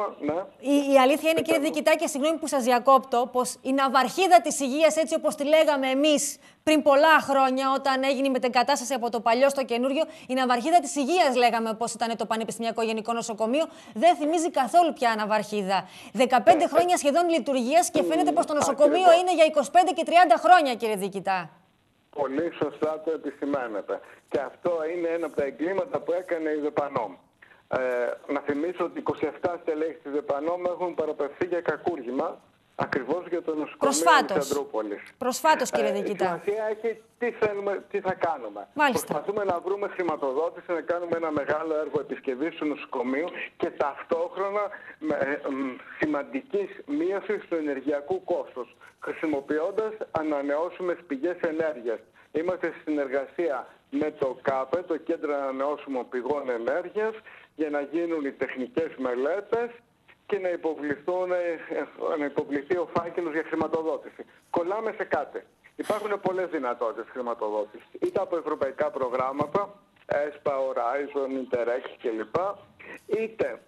Η αλήθεια είναι, κύριε Διοικητά, και συγγνώμη που σας διακόπτω, πως η ναυαρχίδα της υγείας, έτσι όπως τη λέγαμε εμείς πριν πολλά χρόνια, όταν έγινε η μετεγκατάσταση από το παλιό στο καινούριο, η ναυαρχίδα της υγείας, λέγαμε πως ήταν το Πανεπιστημιακό Γενικό Νοσοκομείο, δεν θυμίζει καθόλου πια ναυαρχίδα. 15 χρόνια σχεδόν λειτουργίας και φαίνεται πως το νοσοκομείο είναι για 25 και 30 χρόνια, κύριε Διοικητά. Πολύ σωστά το επισημαίνετε. Και αυτό είναι ένα από τα εγκλήματα που έκανε η ΔΕΠΑΝΟΜ. Να θυμίσω ότι 27 στελέχη της ΔΕΠΑΝΟΜ έχουν παραπευθεί για κακούργημα, ακριβώς για το νοσοκομείο της Αλεξανδρούπολης. Προσφάτως, κύριε Διοικητά. Η σημασία έχει τι θα κάνουμε. Μάλιστα. Προσπαθούμε να βρούμε χρηματοδότηση, να κάνουμε ένα μεγάλο έργο επισκευής του νοσοκομείου και ταυτόχρονα σημαντικής μείωσης του ενεργειακού κόστους, χρησιμοποιώντας ανανεώσιμες πηγές ενέργειας. Είμαστε στη συνεργασία με το ΚΑΠΕ, το Κέντρο Ανανεώσιμων Πηγών Ενέργειας, για να γίνουν οι τεχνικές μελέτες και να υποβληθεί ο φάκελος για χρηματοδότηση. Κολλάμε σε κάτι. Υπάρχουν πολλές δυνατότητες χρηματοδότησης. Είτε από ευρωπαϊκά προγράμματα, ΕΣΠΑ, Horizon, Interreg κλπ. Είτε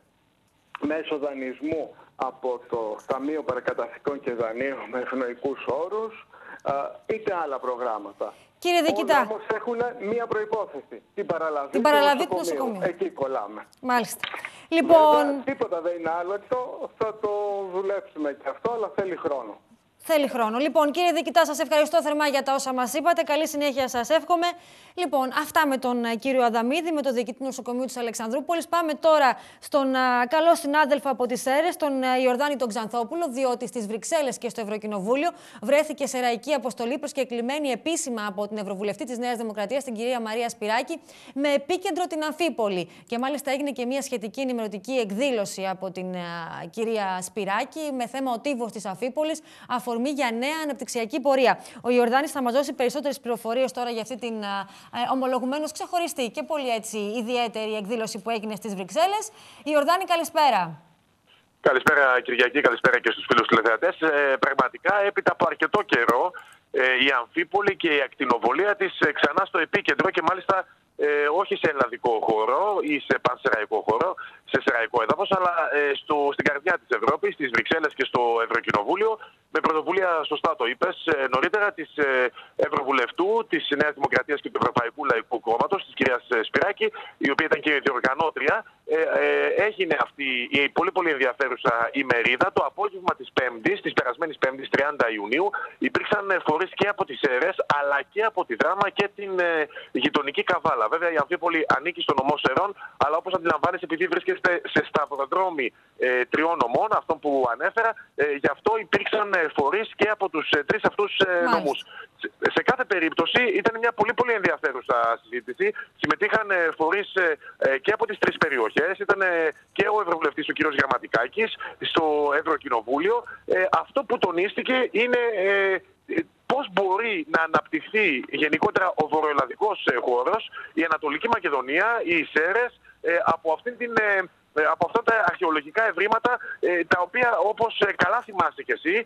μέσω δανεισμού από το Ταμείο Παρακαταθήκων και Δανείων με ευνοϊκούς όρους, είτε άλλα προγράμματα. Κύριε Διοικητά. Όλα όμως έχουν μία προϋπόθεση. Την παραλαβή του νοσοκομείου. Εκεί κολλάμε. Μάλιστα. Λοιπόν... Βέβαια, τίποτα δεν είναι άλλο. Θα το δουλέψουμε και αυτό, αλλά θέλει χρόνο. Θέλει χρόνο. Λοιπόν, κύριε Διοικητά, σας ευχαριστώ θερμά για τα όσα μας είπατε. Καλή συνέχεια σας εύχομαι. Λοιπόν, αυτά με τον κύριο Αδαμίδη, με τον διοικητή του νοσοκομείου της Αλεξανδρούπολης. Πάμε τώρα στον καλό συνάδελφο από τις ΣΕΡΕΣ, τον Ιορδάνη τον Ξανθόπουλο, διότι στις Βρυξέλλες και στο Ευρωκοινοβούλιο βρέθηκε σε ραϊκή αποστολή προσκεκλημένη επίσημα από την Ευρωβουλευτή της Νέας Δημοκρατίας, την κυρία Μαρία Σπυράκη, με επίκεντρο την Αμφίπολη. Και μάλιστα έγινε και μια σχετική ενημερωτική εκδήλωση από την κυρία Σπυράκη με θέμα ο τύβος της Αμφίπολης, αφορμή για νέα αναπτυξιακή πορεία. Ο Ιορδάνης θα μας δώσει περισσότερες πληροφορίες τώρα για αυτή την ομολογουμένως ξεχωριστή και πολύ έτσι ιδιαίτερη εκδήλωση που έγινε στις Βρυξέλλες. Ιορδάνη, καλησπέρα. Καλησπέρα Κυριακή, καλησπέρα και στους φίλους τηλεθεατές. Πραγματικά έπειτα από αρκετό καιρό η Αμφίπολη και η ακτινοβολία της ξανά στο επίκεντρο και μάλιστα όχι σε ελλαδικό χώρο ή σε πανσεραϊκό χώρο, σε σεραϊκό έδαφος, αλλά στην καρδιά της Ευρώπης, στις Βρυξέλλες και στο Ευρωκοινοβούλιο, με πρωτοβουλία, σωστά το είπες, νωρίτερα της Ευρωβουλευτού, της Νέας Δημοκρατίας και του Ευρωπαϊκού Λαϊκού Κόμματος, της κυρίας Σπυράκη, η οποία ήταν και η διοργανώτρια. Έγινε αυτή η πολύ ενδιαφέρουσα ημερίδα. Το απόγευμα της Πέμπτης, της περασμένης Πέμπτης, 30 Ιουνίου, υπήρξαν φορείς και από τις ΣΕΡΕΣ, αλλά και από τη Δράμα και την γειτονική Καβάλα. Βέβαια, η Αμφίπολη ανήκει στο νομό Σερών, αλλά όπως αντιλαμβάνεσαι, επειδή βρίσκεστε σε σταυροδρόμι τριών νομών, αυτών που ανέφερα, γι' αυτό υπήρξαν φορείς και από τους τρεις αυτούς νομούς. Σε κάθε περίπτωση ήταν μια πολύ ενδιαφέρουσα συζήτηση. Συμμετείχαν φορείς και από τις τρεις περιοχές. Ήταν και ο Ευρωβουλευτής ο κ. Γραμματικάκης στο Ευρωκοινοβούλιο. Αυτό που τονίστηκε είναι πώς μπορεί να αναπτυχθεί γενικότερα ο βορειοελλαδικός χώρος, η Ανατολική Μακεδονία, οι ΣΕΡΕΣ, από αυτά τα αρχαιολογικά ευρήματα, τα οποία, όπως καλά θυμάσαι και εσύ,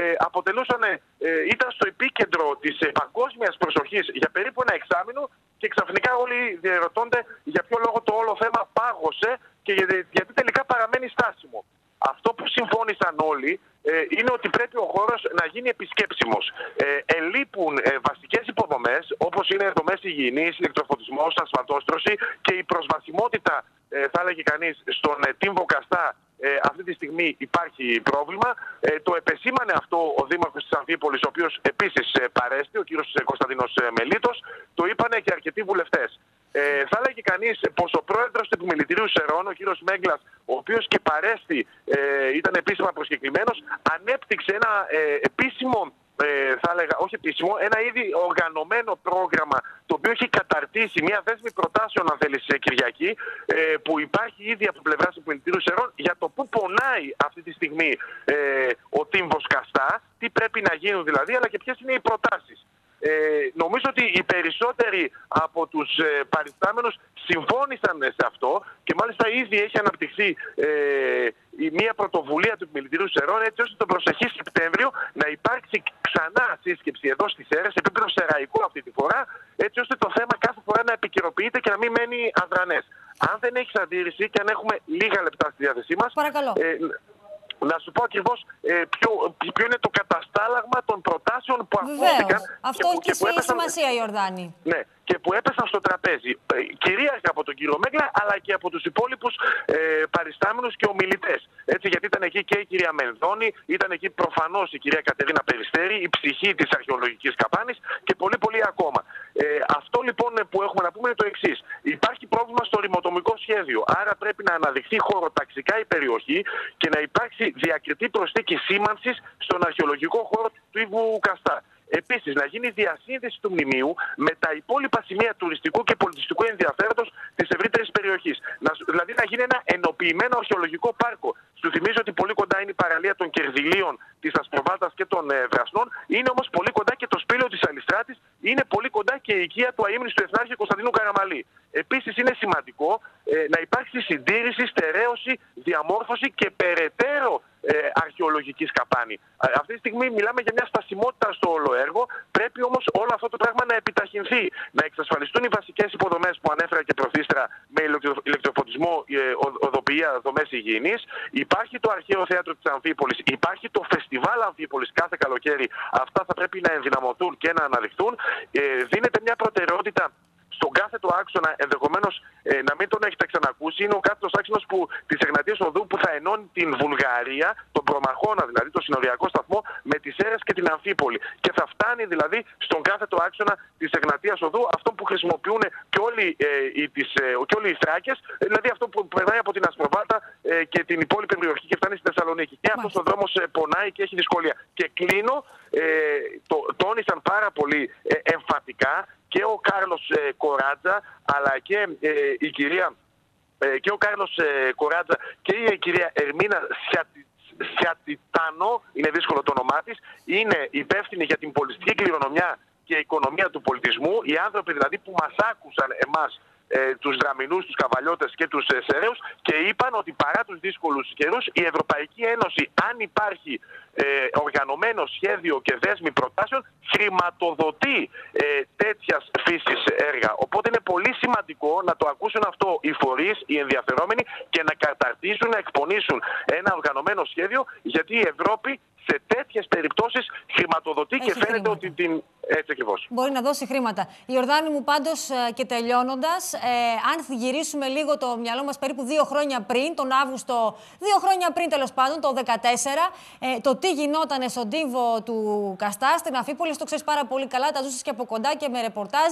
ήταν στο επίκεντρο της παγκόσμιας προσοχής για περίπου ένα εξάμηνο και ξαφνικά όλοι διερωτώνται για ποιο λόγο το όλο θέμα πάγωσε και γιατί τελικά παραμένει στάσιμο. Αυτό που συμφώνησαν όλοι είναι ότι πρέπει ο χώρος να γίνει επισκέψιμος. Ελείπουν βασικές υποδομές, όπως είναι δομές υγιεινής, ηλεκτροφωτισμός, ασφαλτόστρωση και η προσβασιμότητα, θα έλεγε κανείς, στον Τύμβο Καστά. Αυτή τη στιγμή υπάρχει πρόβλημα. Το επεσήμανε αυτό ο Δήμαρχος της Αμφίπολης, ο οποίος επίσης παρέστη, ο κύριος Κωνσταντίνος Μελίτος. Το είπανε και αρκετοί βουλευτές. Θα έλεγε κανείς πως ο πρόεδρος του Επιμελητηρίου Σερών, ο κύριος Μέγκλας, ο οποίος και παρέστη, ήταν επίσημα προσκεκλημένος, ανέπτυξε ένα επίσημο θα έλεγα, όχι επίσημο, ένα ήδη οργανωμένο πρόγραμμα το οποίο έχει καταρτήσει μια δέσμη προτάσεων, αν θέλει, Κυριακή, που υπάρχει ήδη από πλευρά του Επιμελητηρίου Σερών για το πού πονάει αυτή τη στιγμή ο τύμβος Καστά, τι πρέπει να γίνουν δηλαδή, αλλά και ποιες είναι οι προτάσεις. Νομίζω ότι οι περισσότεροι από τους παριστάμενους συμφώνησαν σε αυτό και μάλιστα ήδη έχει αναπτυχθεί μια πρωτοβουλία του Επιμελητηρίου Σερών έτσι ώστε τον προσεχή Σεπτέμβριο να υπάρξει ξανά σύσκεψη εδώ στις Σέρρες, σε επίπεδο σεραϊκό αυτή τη φορά, έτσι ώστε το θέμα κάθε φορά να επικαιροποιείται και να μην μένει αδρανές. Αν δεν έχεις αντίρρηση και αν έχουμε λίγα λεπτά στη διάθεσή μας, να σου πω ακριβώς ποιο είναι το καταστάλαγμα των προτάσεων που ακούστηκαν. Αυτό έχει και σημασία, Ιορδάνη. Ναι, και που έπεσαν στο τραπέζι. Κυρίαρχα από τον κύριο Μέγκλα, αλλά και από τους υπόλοιπους παριστάμενους και ομιλητές. Έτσι, γιατί ήταν εκεί και η κυρία Μενδώνη, ήταν εκεί προφανώς η κυρία Κατερίνα Περιστέρη, η ψυχή της αρχαιολογικής καμπάνης και πολλοί ακόμα. Αυτό λοιπόν που έχουμε να πούμε είναι το εξής. Υπάρχει πρόβλημα στο ρημοτομικό σχέδιο. Άρα πρέπει να αναδειχθεί χωροταξικά η περιοχή και να υπάρξει διακριτή προσθήκη σήμανσης στον αρχαιολογικό χώρο του Ήβου Καστά. Επίσης, να γίνει διασύνδεση του μνημείου με τα υπόλοιπα σημεία τουριστικού και πολιτιστικού ενδιαφέροντος της ευρύτερης περιοχής. Δηλαδή, να γίνει ένα ενοποιημένο αρχαιολογικό πάρκο. Σου θυμίζω ότι πολύ κοντά είναι η παραλία των Κερδυλίων, της Ασπροβάτας και των Βρασνών. Είναι όμως πολύ κοντά και το σπήλαιο της Αλιστράτης. Είναι πολύ κοντά και η οικία του αείμνης του Εθνάρχη Κωνσταντίνου Καραμαλή. Επίσης, είναι σημαντικό να υπάρξει συντήρηση, στερέωση, διαμόρφωση και περαιτέρω αρχαιολογική σκαπάνη. Αυτή τη στιγμή μιλάμε για μια στασιμότητα στο όλο έργο. Πρέπει όμως όλο αυτό το πράγμα να επιταχυνθεί. Να εξασφαλιστούν οι βασικές υποδομές που ανέφερα και προθύστερα με ηλεκτροφωτισμό, οδοποιία, δομές υγιεινής. Υπάρχει το αρχαίο θέατρο της Αμφίπολης. Υπάρχει το φεστιβάλ Αμφίπολης κάθε καλοκαίρι. Αυτά θα πρέπει να ενδυναμωθούν και να αναδειχθούν. Δίνεται μια προτεραιότητα στον κάθετο άξονα, ενδεχομένως να μην τον έχετε ξανακούσει, είναι ο κάθετος άξονας της Εγνατίας Οδού που θα ενώνει την Βουλγαρία, τον Προμαχώνα δηλαδή, το συνοριακό σταθμό, με τις Σέρρες και την Αμφίπολη. Και θα φτάνει δηλαδή στον κάθετο άξονα της Εγνατίας Οδού, αυτό που χρησιμοποιούν και όλοι οι Θράκες, δηλαδή αυτό που περνάει από την Ασπροβάτα και την υπόλοιπη περιοχή και φτάνει στη Θεσσαλονίκη. Και αυτός ο δρόμος πονάει και έχει δυσκολία. Και κλείνω, τόνισαν πάρα πολύ εμφατικά και ο Κάρλος Κοράτζα, αλλά και η κυρία και ο Κάρλος Κοράτζα και η κυρία Ερμίνα Σιατιτάνο, είναι δύσκολο το όνομά της, είναι υπεύθυνοι για την πολιτιστική κληρονομιά και οικονομία του πολιτισμού, οι άνθρωποι δηλαδή που μας άκουσαν εμάς, τους Δραμηνούς, τους Καβαλιώτες και τους Σεραίους, και είπαν ότι παρά τους δύσκολους καιρούς η Ευρωπαϊκή Ένωση, αν υπάρχει οργανωμένο σχέδιο και δέσμη προτάσεων, χρηματοδοτεί τέτοιας φύσης έργα. Οπότε είναι πολύ σημαντικό να το ακούσουν αυτό οι φορείς, οι ενδιαφερόμενοι, και να καταρτήσουν, να εκπονήσουν ένα οργανωμένο σχέδιο, γιατί η Ευρώπη σε τέτοιες περιπτώσεις χρηματοδοτεί και φαίνεται χρήματα. Ότι την... Έτσι ακριβώς. Μπορεί να δώσει χρήματα. Ιορδάνη μου, πάντως, και τελειώνοντας, αν γυρίσουμε λίγο το μυαλό μας περίπου 2 χρόνια πριν, τον Αύγουστο, 2 χρόνια πριν τέλος πάντων, το 2014, το τι γινόταν στον τύμβο του Καστά, στην Αμφίπολη, το ξέρεις πάρα πολύ καλά, τα ζούσες και από κοντά και με ρεπορτάζ.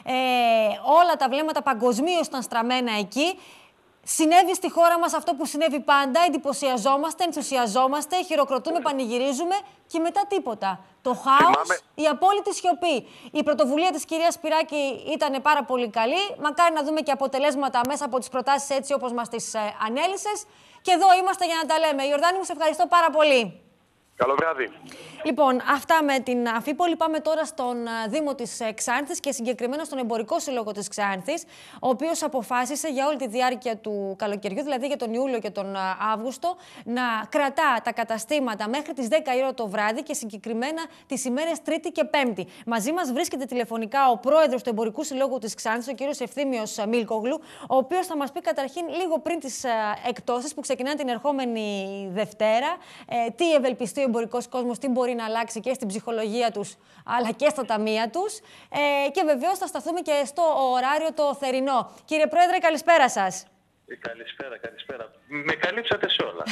Όλα τα βλέμματα παγκοσμίως ήταν στραμμένα εκεί. Συνέβη στη χώρα μας αυτό που συνέβη πάντα. Εντυπωσιαζόμαστε, ενθουσιαζόμαστε, χειροκροτούμε, πανηγυρίζουμε και μετά τίποτα. Το χάος, η απόλυτη σιωπή. Η πρωτοβουλία της κυρίας Σπυράκη ήταν πάρα πολύ καλή. Μακάρι να δούμε και αποτελέσματα μέσα από τις προτάσεις έτσι όπως μας τις ανέλυσες. Και εδώ είμαστε για να τα λέμε. Ιορδάνη μου, σε ευχαριστώ πάρα πολύ. Καλό βράδυ. Λοιπόν, αυτά με την Αμφίπολη. Πάμε τώρα στον Δήμο της Ξάνθης και συγκεκριμένα στον Εμπορικό Σύλλογο της Ξάνθης, ο οποίος αποφάσισε για όλη τη διάρκεια του καλοκαιριού, δηλαδή για τον Ιούλιο και τον Αύγουστο, να κρατά τα καταστήματα μέχρι τις 10 η ώρα το βράδυ και συγκεκριμένα τις ημέρες Τρίτη και Πέμπτη. Μαζί μας βρίσκεται τηλεφωνικά ο πρόεδρος του Εμπορικού Συλλόγου της Ξάνθης, ο κύριος Ευθύμιος Μίλκογλου, ο οποίος θα μας πει καταρχήν λίγο πριν τις εκπτώσεις που ξεκινάνε την ερχόμενη Δευτέρα, τι ευελπιστεί ο εμπορικός κόσμος, τι μπορεί να αλλάξει και στην ψυχολογία τους αλλά και στα ταμεία τους. Και βεβαίως θα σταθούμε και στο ωράριο το θερινό. Κύριε Πρόεδρε, καλησπέρα σας. Καλησπέρα. Με καλύψατε σε όλα.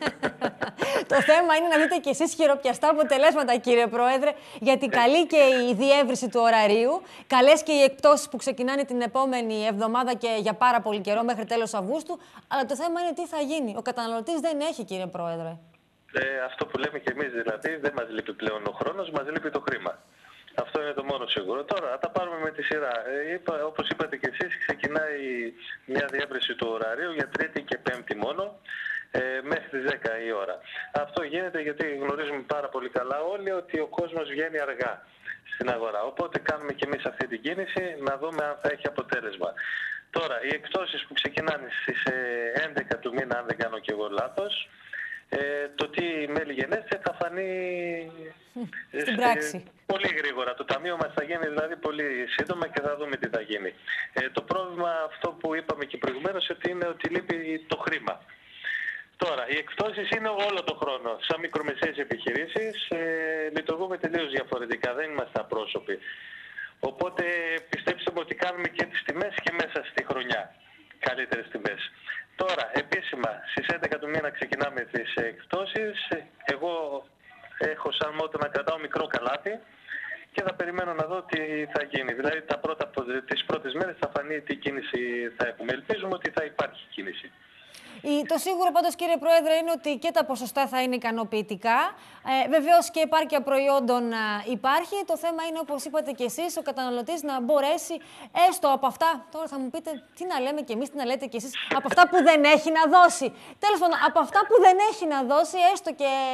Το θέμα είναι να δείτε κι εσείς χειροπιαστά αποτελέσματα, κύριε Πρόεδρε, γιατί καλή και η διεύρυνση του ωραρίου, καλές και οι εκπτώσεις που ξεκινάνε την επόμενη εβδομάδα και για πάρα πολύ καιρό μέχρι τέλος Αυγούστου. Αλλά το θέμα είναι τι θα γίνει. Ο καταναλωτής δεν έχει, κύριε Πρόεδρε. Αυτό που λέμε και εμείς δηλαδή, δεν μας λείπει πλέον ο χρόνος, μας λείπει το χρήμα. Αυτό είναι το μόνο σίγουρο. Τώρα, θα τα πάρουμε με τη σειρά. Όπως είπατε και εσείς, ξεκινάει μια διεύρυνση του ωραρίου για Τρίτη και Πέμπτη μόνο, μέχρι τις 10 η ώρα. Αυτό γίνεται γιατί γνωρίζουμε πάρα πολύ καλά όλοι ότι ο κόσμος βγαίνει αργά στην αγορά. Οπότε κάνουμε και εμείς αυτή την κίνηση να δούμε αν θα έχει αποτέλεσμα. Τώρα, οι εκπτώσεις που ξεκινάνε στις 11 του μήνα, αν δεν κάνω και εγώ λάθος, το τι μέλη γενέστε θα φανεί στην πράξη. Πολύ γρήγορα. Το ταμείο μας θα γίνει δηλαδή πολύ σύντομα και θα δούμε τι θα γίνει. Το πρόβλημα αυτό που είπαμε και προηγουμένως είναι ότι λείπει το χρήμα. Τώρα, οι εκπτώσεις είναι όλο το χρόνο. Σαν μικρομεσαίες επιχειρήσεις λειτουργούμε τελείως διαφορετικά. Δεν είμαστε απρόσωποι. Οπότε πιστέψτε μου ότι κάνουμε και τις τιμές και μέσα στη χρονιά. Καλύτερες τιμές. Τώρα, επίσημα, στις 11 του μήνα ξεκινάμε τις εκπτώσεις. Εγώ έχω σαν μότο να κρατάω μικρό καλάθι και θα περιμένω να δω τι θα γίνει. Δηλαδή, τις πρώτες μέρες θα φανεί τι κίνηση θα έχουμε. Ελπίζουμε ότι θα υπάρχει κίνηση. Το σίγουρο πάντως, κύριε Πρόεδρε, είναι ότι και τα ποσοστά θα είναι ικανοποιητικά. Βεβαίως και επάρκεια προϊόντων υπάρχει. Το θέμα είναι, όπως είπατε και εσείς, ο καταναλωτής να μπορέσει έστω από αυτά. Τώρα θα μου πείτε τι να λέμε κι εμείς, τι να λέτε κι εσείς. Από αυτά που δεν έχει να δώσει. Τέλος πάντων, από αυτά που δεν έχει να δώσει, έστω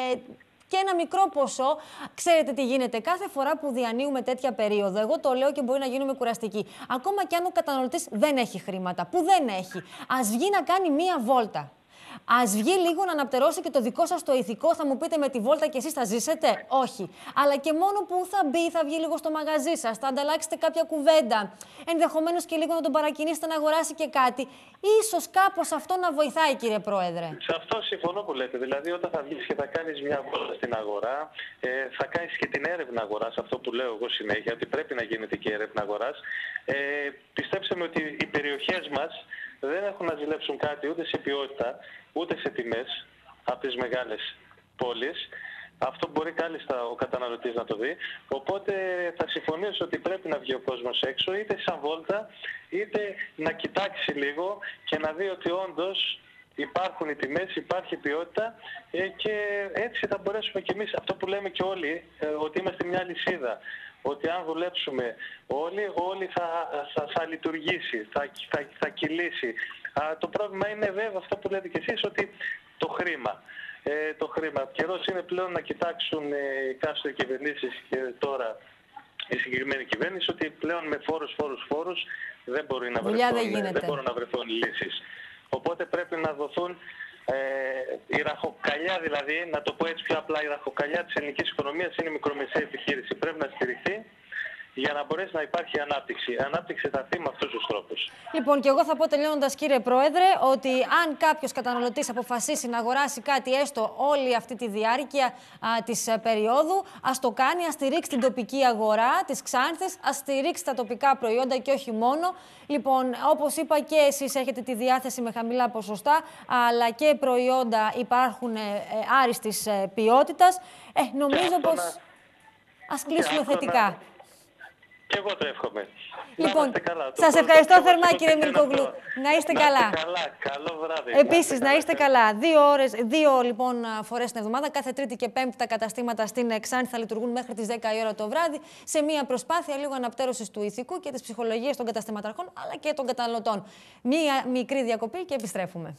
και ένα μικρό ποσό. Ξέρετε τι γίνεται. Κάθε φορά που διανύουμε τέτοια περίοδο, εγώ το λέω και μπορεί να γίνουμε κουραστικοί. Ακόμα κι αν ο καταναλωτής δεν έχει χρήματα, που δεν έχει, ας βγει να κάνει μία βόλτα. Ας βγει λίγο να αναπτερώσει και το δικό σας το ηθικό. Θα μου πείτε, με τη βόλτα και εσείς θα ζήσετε? Όχι. Αλλά και μόνο που θα μπει, θα βγει λίγο στο μαγαζί σας, θα ανταλλάξετε κάποια κουβέντα. Ενδεχομένως και λίγο να τον παρακινήσετε να αγοράσει και κάτι. Ίσως κάπως αυτό να βοηθάει, κύριε Πρόεδρε. Σε αυτό συμφωνώ που λέτε. Δηλαδή, όταν θα βγεις και θα κάνεις μια βόλτα στην αγορά, θα κάνεις και την έρευνα αγοράς. Αυτό που λέω εγώ συνέχεια, ότι πρέπει να γίνεται και η έρευνα αγοράς. Πιστέψτε με ότι οι περιοχές μας δεν έχουν να ζηλέψουν κάτι ούτε σε ποιότητα, ούτε σε τιμές από τις μεγάλες πόλεις. Αυτό μπορεί κάλλιστα ο καταναλωτής να το δει. Οπότε θα συμφωνήσω ότι πρέπει να βγει ο κόσμος έξω, είτε σαν βόλτα, είτε να κοιτάξει λίγο και να δει ότι όντως υπάρχουν οι τιμές, υπάρχει ποιότητα και έτσι θα μπορέσουμε κι εμείς, αυτό που λέμε και όλοι, ότι είμαστε μια λυσίδα. Ότι αν δουλέψουμε όλοι θα λειτουργήσει, θα κυλήσει. Το πρόβλημα είναι βέβαια αυτό που λέτε κι εσείς, ότι το χρήμα. Το χρήμα. Καιρός είναι πλέον να κοιτάξουν οι κάστορες κυβερνήσεις και τώρα η συγκεκριμένη κυβέρνηση, ότι πλέον με φόρους δεν μπορούν να βρεθούν λύσεις. Οπότε πρέπει να δοθούν η ραχοκαλιά, δηλαδή, να το πω έτσι πιο απλά, η ραχοκαλιά της ελληνικής οικονομίας είναι η μικρομεσαία επιχείρηση. Πρέπει να στηριχθεί για να μπορέσει να υπάρχει ανάπτυξη. Η ανάπτυξη θα έρθει με αυτούς τους τρόπους. Λοιπόν, και εγώ θα πω τελειώνοντας, κύριε Πρόεδρε, ότι αν κάποιος καταναλωτής αποφασίσει να αγοράσει κάτι, έστω όλη αυτή τη διάρκεια της περίοδου, ας το κάνει, ας στηρίξει την τοπική αγορά της Ξάνθης, ας στηρίξει τα τοπικά προϊόντα και όχι μόνο. Λοιπόν, όπως είπα και εσείς έχετε τη διάθεση με χαμηλά ποσοστά, αλλά και προϊόντα υπάρχουν άριστης ποιότητας. Νομίζω πως ας κλείσουμε θετικά. Και εγώ το εύχομαι. Λοιπόν, σας ευχαριστώ θερμά, κύριε Μιλκογλου. Να είστε καλά. Καλό βράδυ. Επίσης, να είστε καλά. 2 λοιπόν φορές την εβδομάδα, κάθε Τρίτη και Πέμπτη, τα καταστήματα στην Ξάνθη θα λειτουργούν μέχρι τις 10 η ώρα το βράδυ, σε μια προσπάθεια λίγο αναπτέρωσης του ηθικού και της ψυχολογίας των καταστηματαρχών, αλλά και των καταναλωτών. Μια μικρή διακοπή και επιστρέφουμε.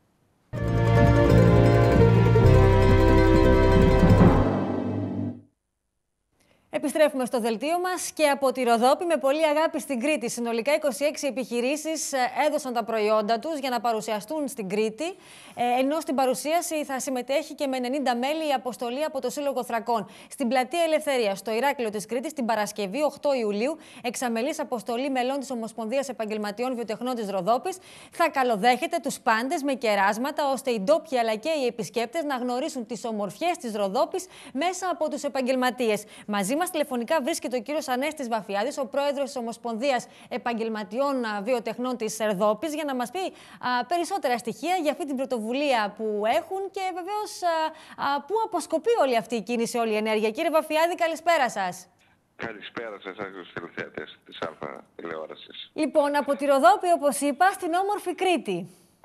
Επιστρέφουμε στο δελτίο μας και από τη Ροδόπη με πολύ αγάπη στην Κρήτη. Συνολικά 26 επιχειρήσεις έδωσαν τα προϊόντα τους για να παρουσιαστούν στην Κρήτη, ενώ στην παρουσίαση θα συμμετέχει και με 90 μέλη η αποστολή από το Σύλλογο Θρακών. Στην Πλατεία Ελευθερίας, στο Ηράκλειο της Κρήτης, την Παρασκευή 8 Ιουλίου, εξαμελής αποστολή μελών της Ομοσπονδίας Επαγγελματιών Βιοτεχνών της Ροδόπης θα καλοδέχεται τους πάντες με κεράσματα, ώστε οι ντόπιοι αλλά και οι επισκέπτες να γνωρίσουν τις ομορφιές της Ροδόπης μέσα από τους επαγγελματίες. Μαζί μας τηλεφωνικά βρίσκεται ο κύριος Ανέστης Βαφιάδης, ο πρόεδρος της Ομοσπονδίας Επαγγελματιών Βιοτεχνών της Ροδόπης, για να μας πει περισσότερα στοιχεία για αυτή την πρωτοβουλία που έχουν και βεβαίως πού αποσκοπεί όλη αυτή η κίνηση, όλη η ενέργεια. Κύριε Βαφιάδη, καλησπέρα σας. Καλησπέρα σας, άγιους τηλεθεατές της ΑΛΦΑ τηλεόρασης. Λοιπόν, από τη Ροδόπη, όπως είπα, στην όμορφη Κρήτη.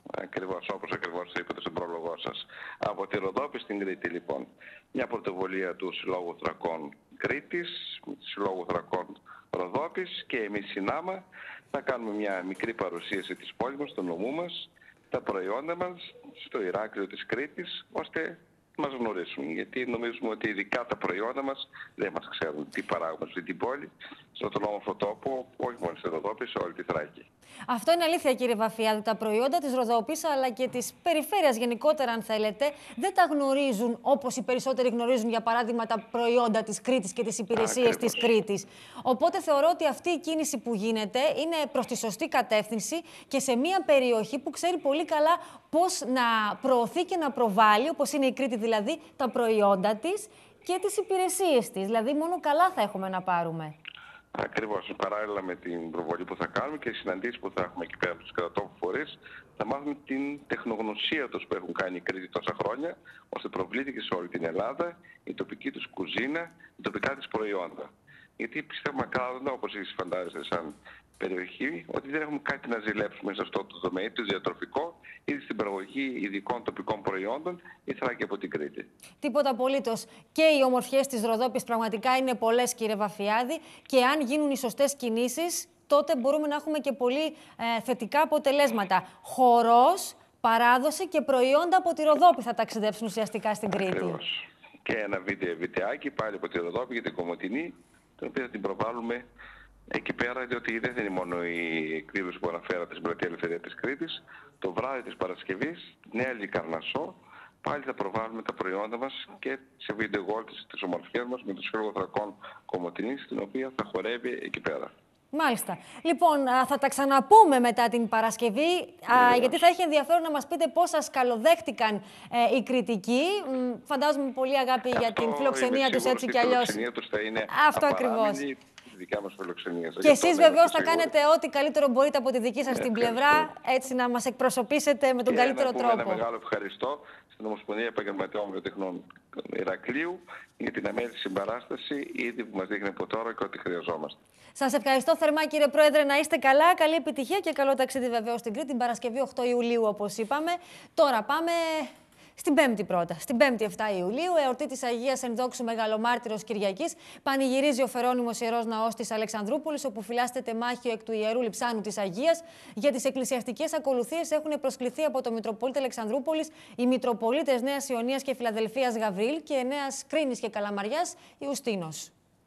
Ακριβώς, όπως ακριβώς είπατε στον πρόλογό σας. Από τη Ροδόπη στην Κρήτη, λοιπόν. Μια πρωτοβουλία του Συλλόγου Θρακών Κρήτης, του Συλλόγου Θρακών Ροδόπης και εμείς συνάμα θα κάνουμε μια μικρή παρουσίαση της πόλης μας, του νομού μας, τα προϊόντα μας στο Ηράκλειο της Κρήτης, ώστε να μας γνωρίσουν. Γιατί νομίζουμε ότι ειδικά τα προϊόντα μας δεν μας ξέρουν τι παράγουμε στην την πόλη, στον όμορφο τόπο, όχι μόνο στη Ροδόπη, σε όλη τη Θράκη. Αυτό είναι αλήθεια, κύριε Βαφιάδη. Τα προϊόντα της Ροδόπης αλλά και της περιφέρειας γενικότερα, αν θέλετε, δεν τα γνωρίζουν όπως οι περισσότεροι γνωρίζουν, για παράδειγμα, τα προϊόντα της Κρήτης και τις υπηρεσίες της Κρήτης. Οπότε θεωρώ ότι αυτή η κίνηση που γίνεται είναι προς τη σωστή κατεύθυνση και σε μια περιοχή που ξέρει πολύ καλά πώς να προωθεί και να προβάλλει, όπως είναι η Κρήτη δηλαδή, τα προϊόντα της και τις υπηρεσίες της. Δηλαδή, μόνο καλά θα έχουμε να πάρουμε. Ακριβώς. Παράλληλα με την προβολή που θα κάνουμε και τις συναντήσεις που θα έχουμε εκεί πέρα με τους κρατόπους φορείς, θα μάθουμε την τεχνογνωσία τους που έχουν κάνει οι Κρήτοι τόσα χρόνια, ώστε προβλήθηκε σε όλη την Ελλάδα η τοπική τους κουζίνα, η τοπικά της προϊόντα. Γιατί πιστεύουμε ακράδαντα, όπως εσείς φαντάζεστε σαν περιοχή, ότι δεν έχουμε κάτι να ζηλέψουμε σε αυτό το τομέα, το διατροφικό, ή στην παραγωγή ειδικών τοπικών προϊόντων, η Θράκη από την Κρήτη. Τίποτα απολύτως. Και οι ομορφιές της Ροδόπης πραγματικά είναι πολλές, κύριε Βαφιάδη, και αν γίνουν οι σωστές κινήσεις, τότε μπορούμε να έχουμε και πολύ θετικά αποτελέσματα. Χορός, παράδοση και προϊόντα από τη Ροδόπη θα ταξιδέψουν ουσιαστικά στην Κρήτη. Ακριβώς. Και ένα βιντεάκι πάλι από τη Ροδόπη για την Κομοτηνή, την οποία θα την προβάλλουμε εκεί πέρα, διότι δεν είναι μόνο η εκδήλωση που αναφέρατε στην Πλατεία Ελευθερία της Κρήτης. Το βράδυ της Παρασκευής, Νέα Λικαρνασσό, πάλι θα προβάλλουμε τα προϊόντα μας και σε βίντεο γκολ της ομορφιάς μας με το Σύλλογο Θρακών Κομοτηνής, την οποία θα χορεύει εκεί πέρα. Μάλιστα. Λοιπόν, θα τα ξαναπούμε μετά την Παρασκευή, γιατί θα έχει ενδιαφέρον να μας πείτε πώς σας καλοδέχτηκαν οι κριτικοί. Φαντάζομαι πολύ αγάπη για την φιλοξενία τους, έτσι κι αλλιώς. Η φιλοξενία τους θα είναι αυτό ακριβώς. Δικιά μας φιλοξενία. Και εσείς βεβαίως θα κάνετε ό,τι καλύτερο μπορείτε από τη δική σας την πλευρά, έτσι να μας εκπροσωπήσετε με τον καλύτερο τρόπο. Ένα μεγάλο ευχαριστώ στην Ομοσπονδία Επαγγελματιών Βιοτεχνών Ηρακλείου για την αμέτρητη συμπαράσταση ήδη που μας δείχνει από τώρα και ό,τι χρειαζόμαστε. Σας ευχαριστώ θερμά, κύριε Πρόεδρε, να είστε καλά. Καλή επιτυχία και καλό ταξίδι βεβαίως στην Κρήτη την Παρασκευή 8 Ιουλίου, όπως είπαμε. Τώρα πάμε στην Πέμπτη πρώτα. Στην Πέμπτη 7 Ιουλίου, εορτή της Αγίας Ενδόξου Μεγαλομάρτυρος Κυριακής, πανηγυρίζει ο Φερόνιμος Ιερός Ναός της Αλεξανδρούπολης, όπου φυλάσσεται τεμάχιο εκ του Ιερού Λειψάνου της Αγίας. Για τις εκκλησιαστικές ακολουθίες έχουν προσκληθεί από το Μητροπόλητη Αλεξανδρούπολης οι Μητροπολίτες Νέας Ιωνίας και Φιλαδελφίας Γαβρίλ και Νέας Κρίνης και Καλαμαριάς Ιουστίνος.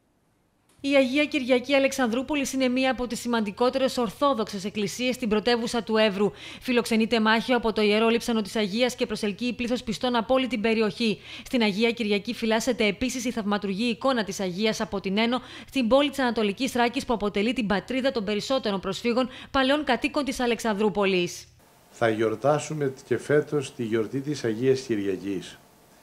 Η Αγία Κυριακή Αλεξανδρούπολης είναι μία από τις σημαντικότερες ορθόδοξες εκκλησίες στην πρωτεύουσα του Εύρου. Φιλοξενεί τεμάχιο από το Ιερό Λείψανο της Αγίας και προσελκύει πλήθος πιστών από όλη την περιοχή. Στην Αγία Κυριακή φυλάσσεται επίσης η θαυματουργή εικόνα της Αγίας από την Ένο, στην πόλη της Ανατολικής Θράκης που αποτελεί την πατρίδα των περισσότερων προσφύγων παλαιών κατοίκων της Αλεξανδρούπολης. Θα γιορτάσουμε και φέτος τη γιορτή της Αγίας Κυριακής.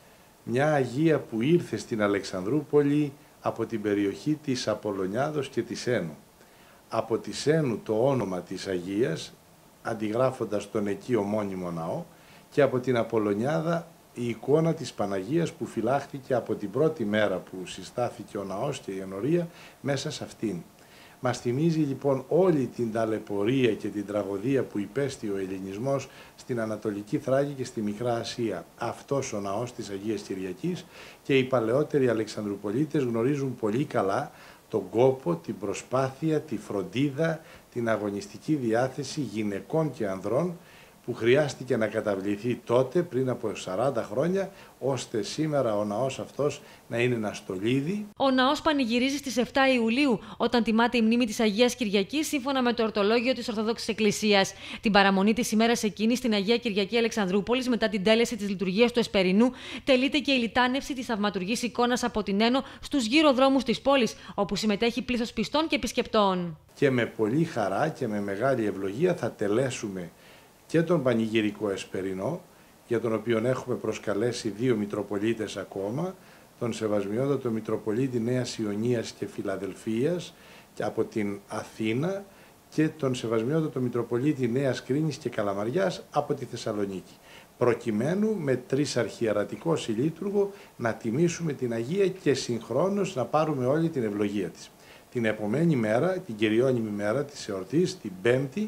Μια Αγία που ήρθε στην Αλεξανδρούπολη από την περιοχή της Απολωνιάδος και της Ένου. Από της Ένου το όνομα της Αγίας, αντιγράφοντας τον εκεί ομώνυμο ναό, και από την Απολωνιάδα η εικόνα της Παναγίας που φυλάχθηκε από την πρώτη μέρα που συστάθηκε ο ναός και η ενορία μέσα σε αυτήν. Μας θυμίζει λοιπόν όλη την ταλαιπωρία και την τραγωδία που υπέστη ο ελληνισμός στην Ανατολική Θράκη και στη Μικρά Ασία. Αυτός ο ναός της Αγίας Κυριακής, και οι παλαιότεροι Αλεξανδρουπολίτες γνωρίζουν πολύ καλά τον κόπο, την προσπάθεια, τη φροντίδα, την αγωνιστική διάθεση γυναικών και ανδρών που χρειάστηκε να καταβληθεί τότε πριν από 40 χρόνια, ώστε σήμερα ο ναός αυτός να είναι ένα στολίδι. Ο ναός πανηγυρίζει στις 7 Ιουλίου, όταν τιμάται η μνήμη της Αγίας Κυριακής, σύμφωνα με το ορτολόγιο της Ορθοδόξης Εκκλησίας. Την παραμονή της ημέρας εκείνης στην Αγία Κυριακή Αλεξανδρούπολης, μετά την τέλεση της λειτουργίας του Εσπερινού, τελείται και η λιτάνευση της θαυματουργής εικόνας από την Ένο στους γύρω δρόμους της πόλης, όπου συμμετέχει πλήθος πιστών και επισκεπτών. Και με πολύ χαρά και με μεγάλη ευλογία θα τελέσουμε και τον πανηγυρικό Εσπερινό, για τον οποίο έχουμε προσκαλέσει 2 Μητροπολίτες ακόμα, τον Σεβασμιότατο Μητροπολίτη Νέας Ιωνίας και Φιλαδελφίας και από την Αθήνα και τον Σεβασμιότατο Μητροπολίτη Νέας Κρίνης και Καλαμαριάς από τη Θεσσαλονίκη, προκειμένου με 3 αρχιερατικό ηλίτουργο να τιμήσουμε την Αγία και συγχρόνως να πάρουμε όλη την ευλογία της. Την επομένη μέρα, την κυριώνυμη μέρα της εορτής, την Πέμπτη,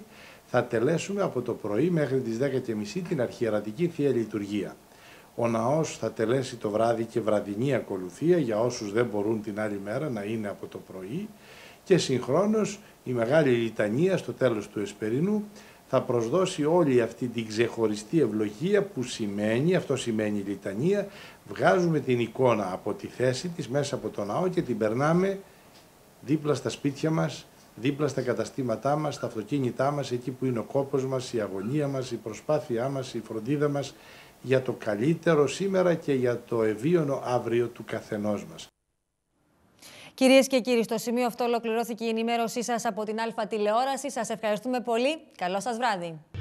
θα τελέσουμε από το πρωί μέχρι τις 10:30 την αρχιερατική Θεία Λειτουργία. Ο ναός θα τελέσει το βράδυ και βραδινή ακολουθία για όσους δεν μπορούν την άλλη μέρα να είναι από το πρωί και συγχρόνως η Μεγάλη Λιτανία στο τέλος του Εσπερινού θα προσδώσει όλη αυτή την ξεχωριστή ευλογία που σημαίνει, αυτό σημαίνει η Λιτανία, βγάζουμε την εικόνα από τη θέση της μέσα από το ναό και την περνάμε δίπλα στα σπίτια μας, δίπλα στα καταστήματά μας, στα αυτοκίνητά μας, εκεί που είναι ο κόπος μας, η αγωνία μας, η προσπάθειά μας, η φροντίδα μας για το καλύτερο σήμερα και για το ευίωνο αύριο του καθενός μας. Κυρίες και κύριοι, στο σημείο αυτό ολοκληρώθηκε η ενημέρωσή σας από την Α τηλεόραση. Σας ευχαριστούμε πολύ. Καλό σας βράδυ.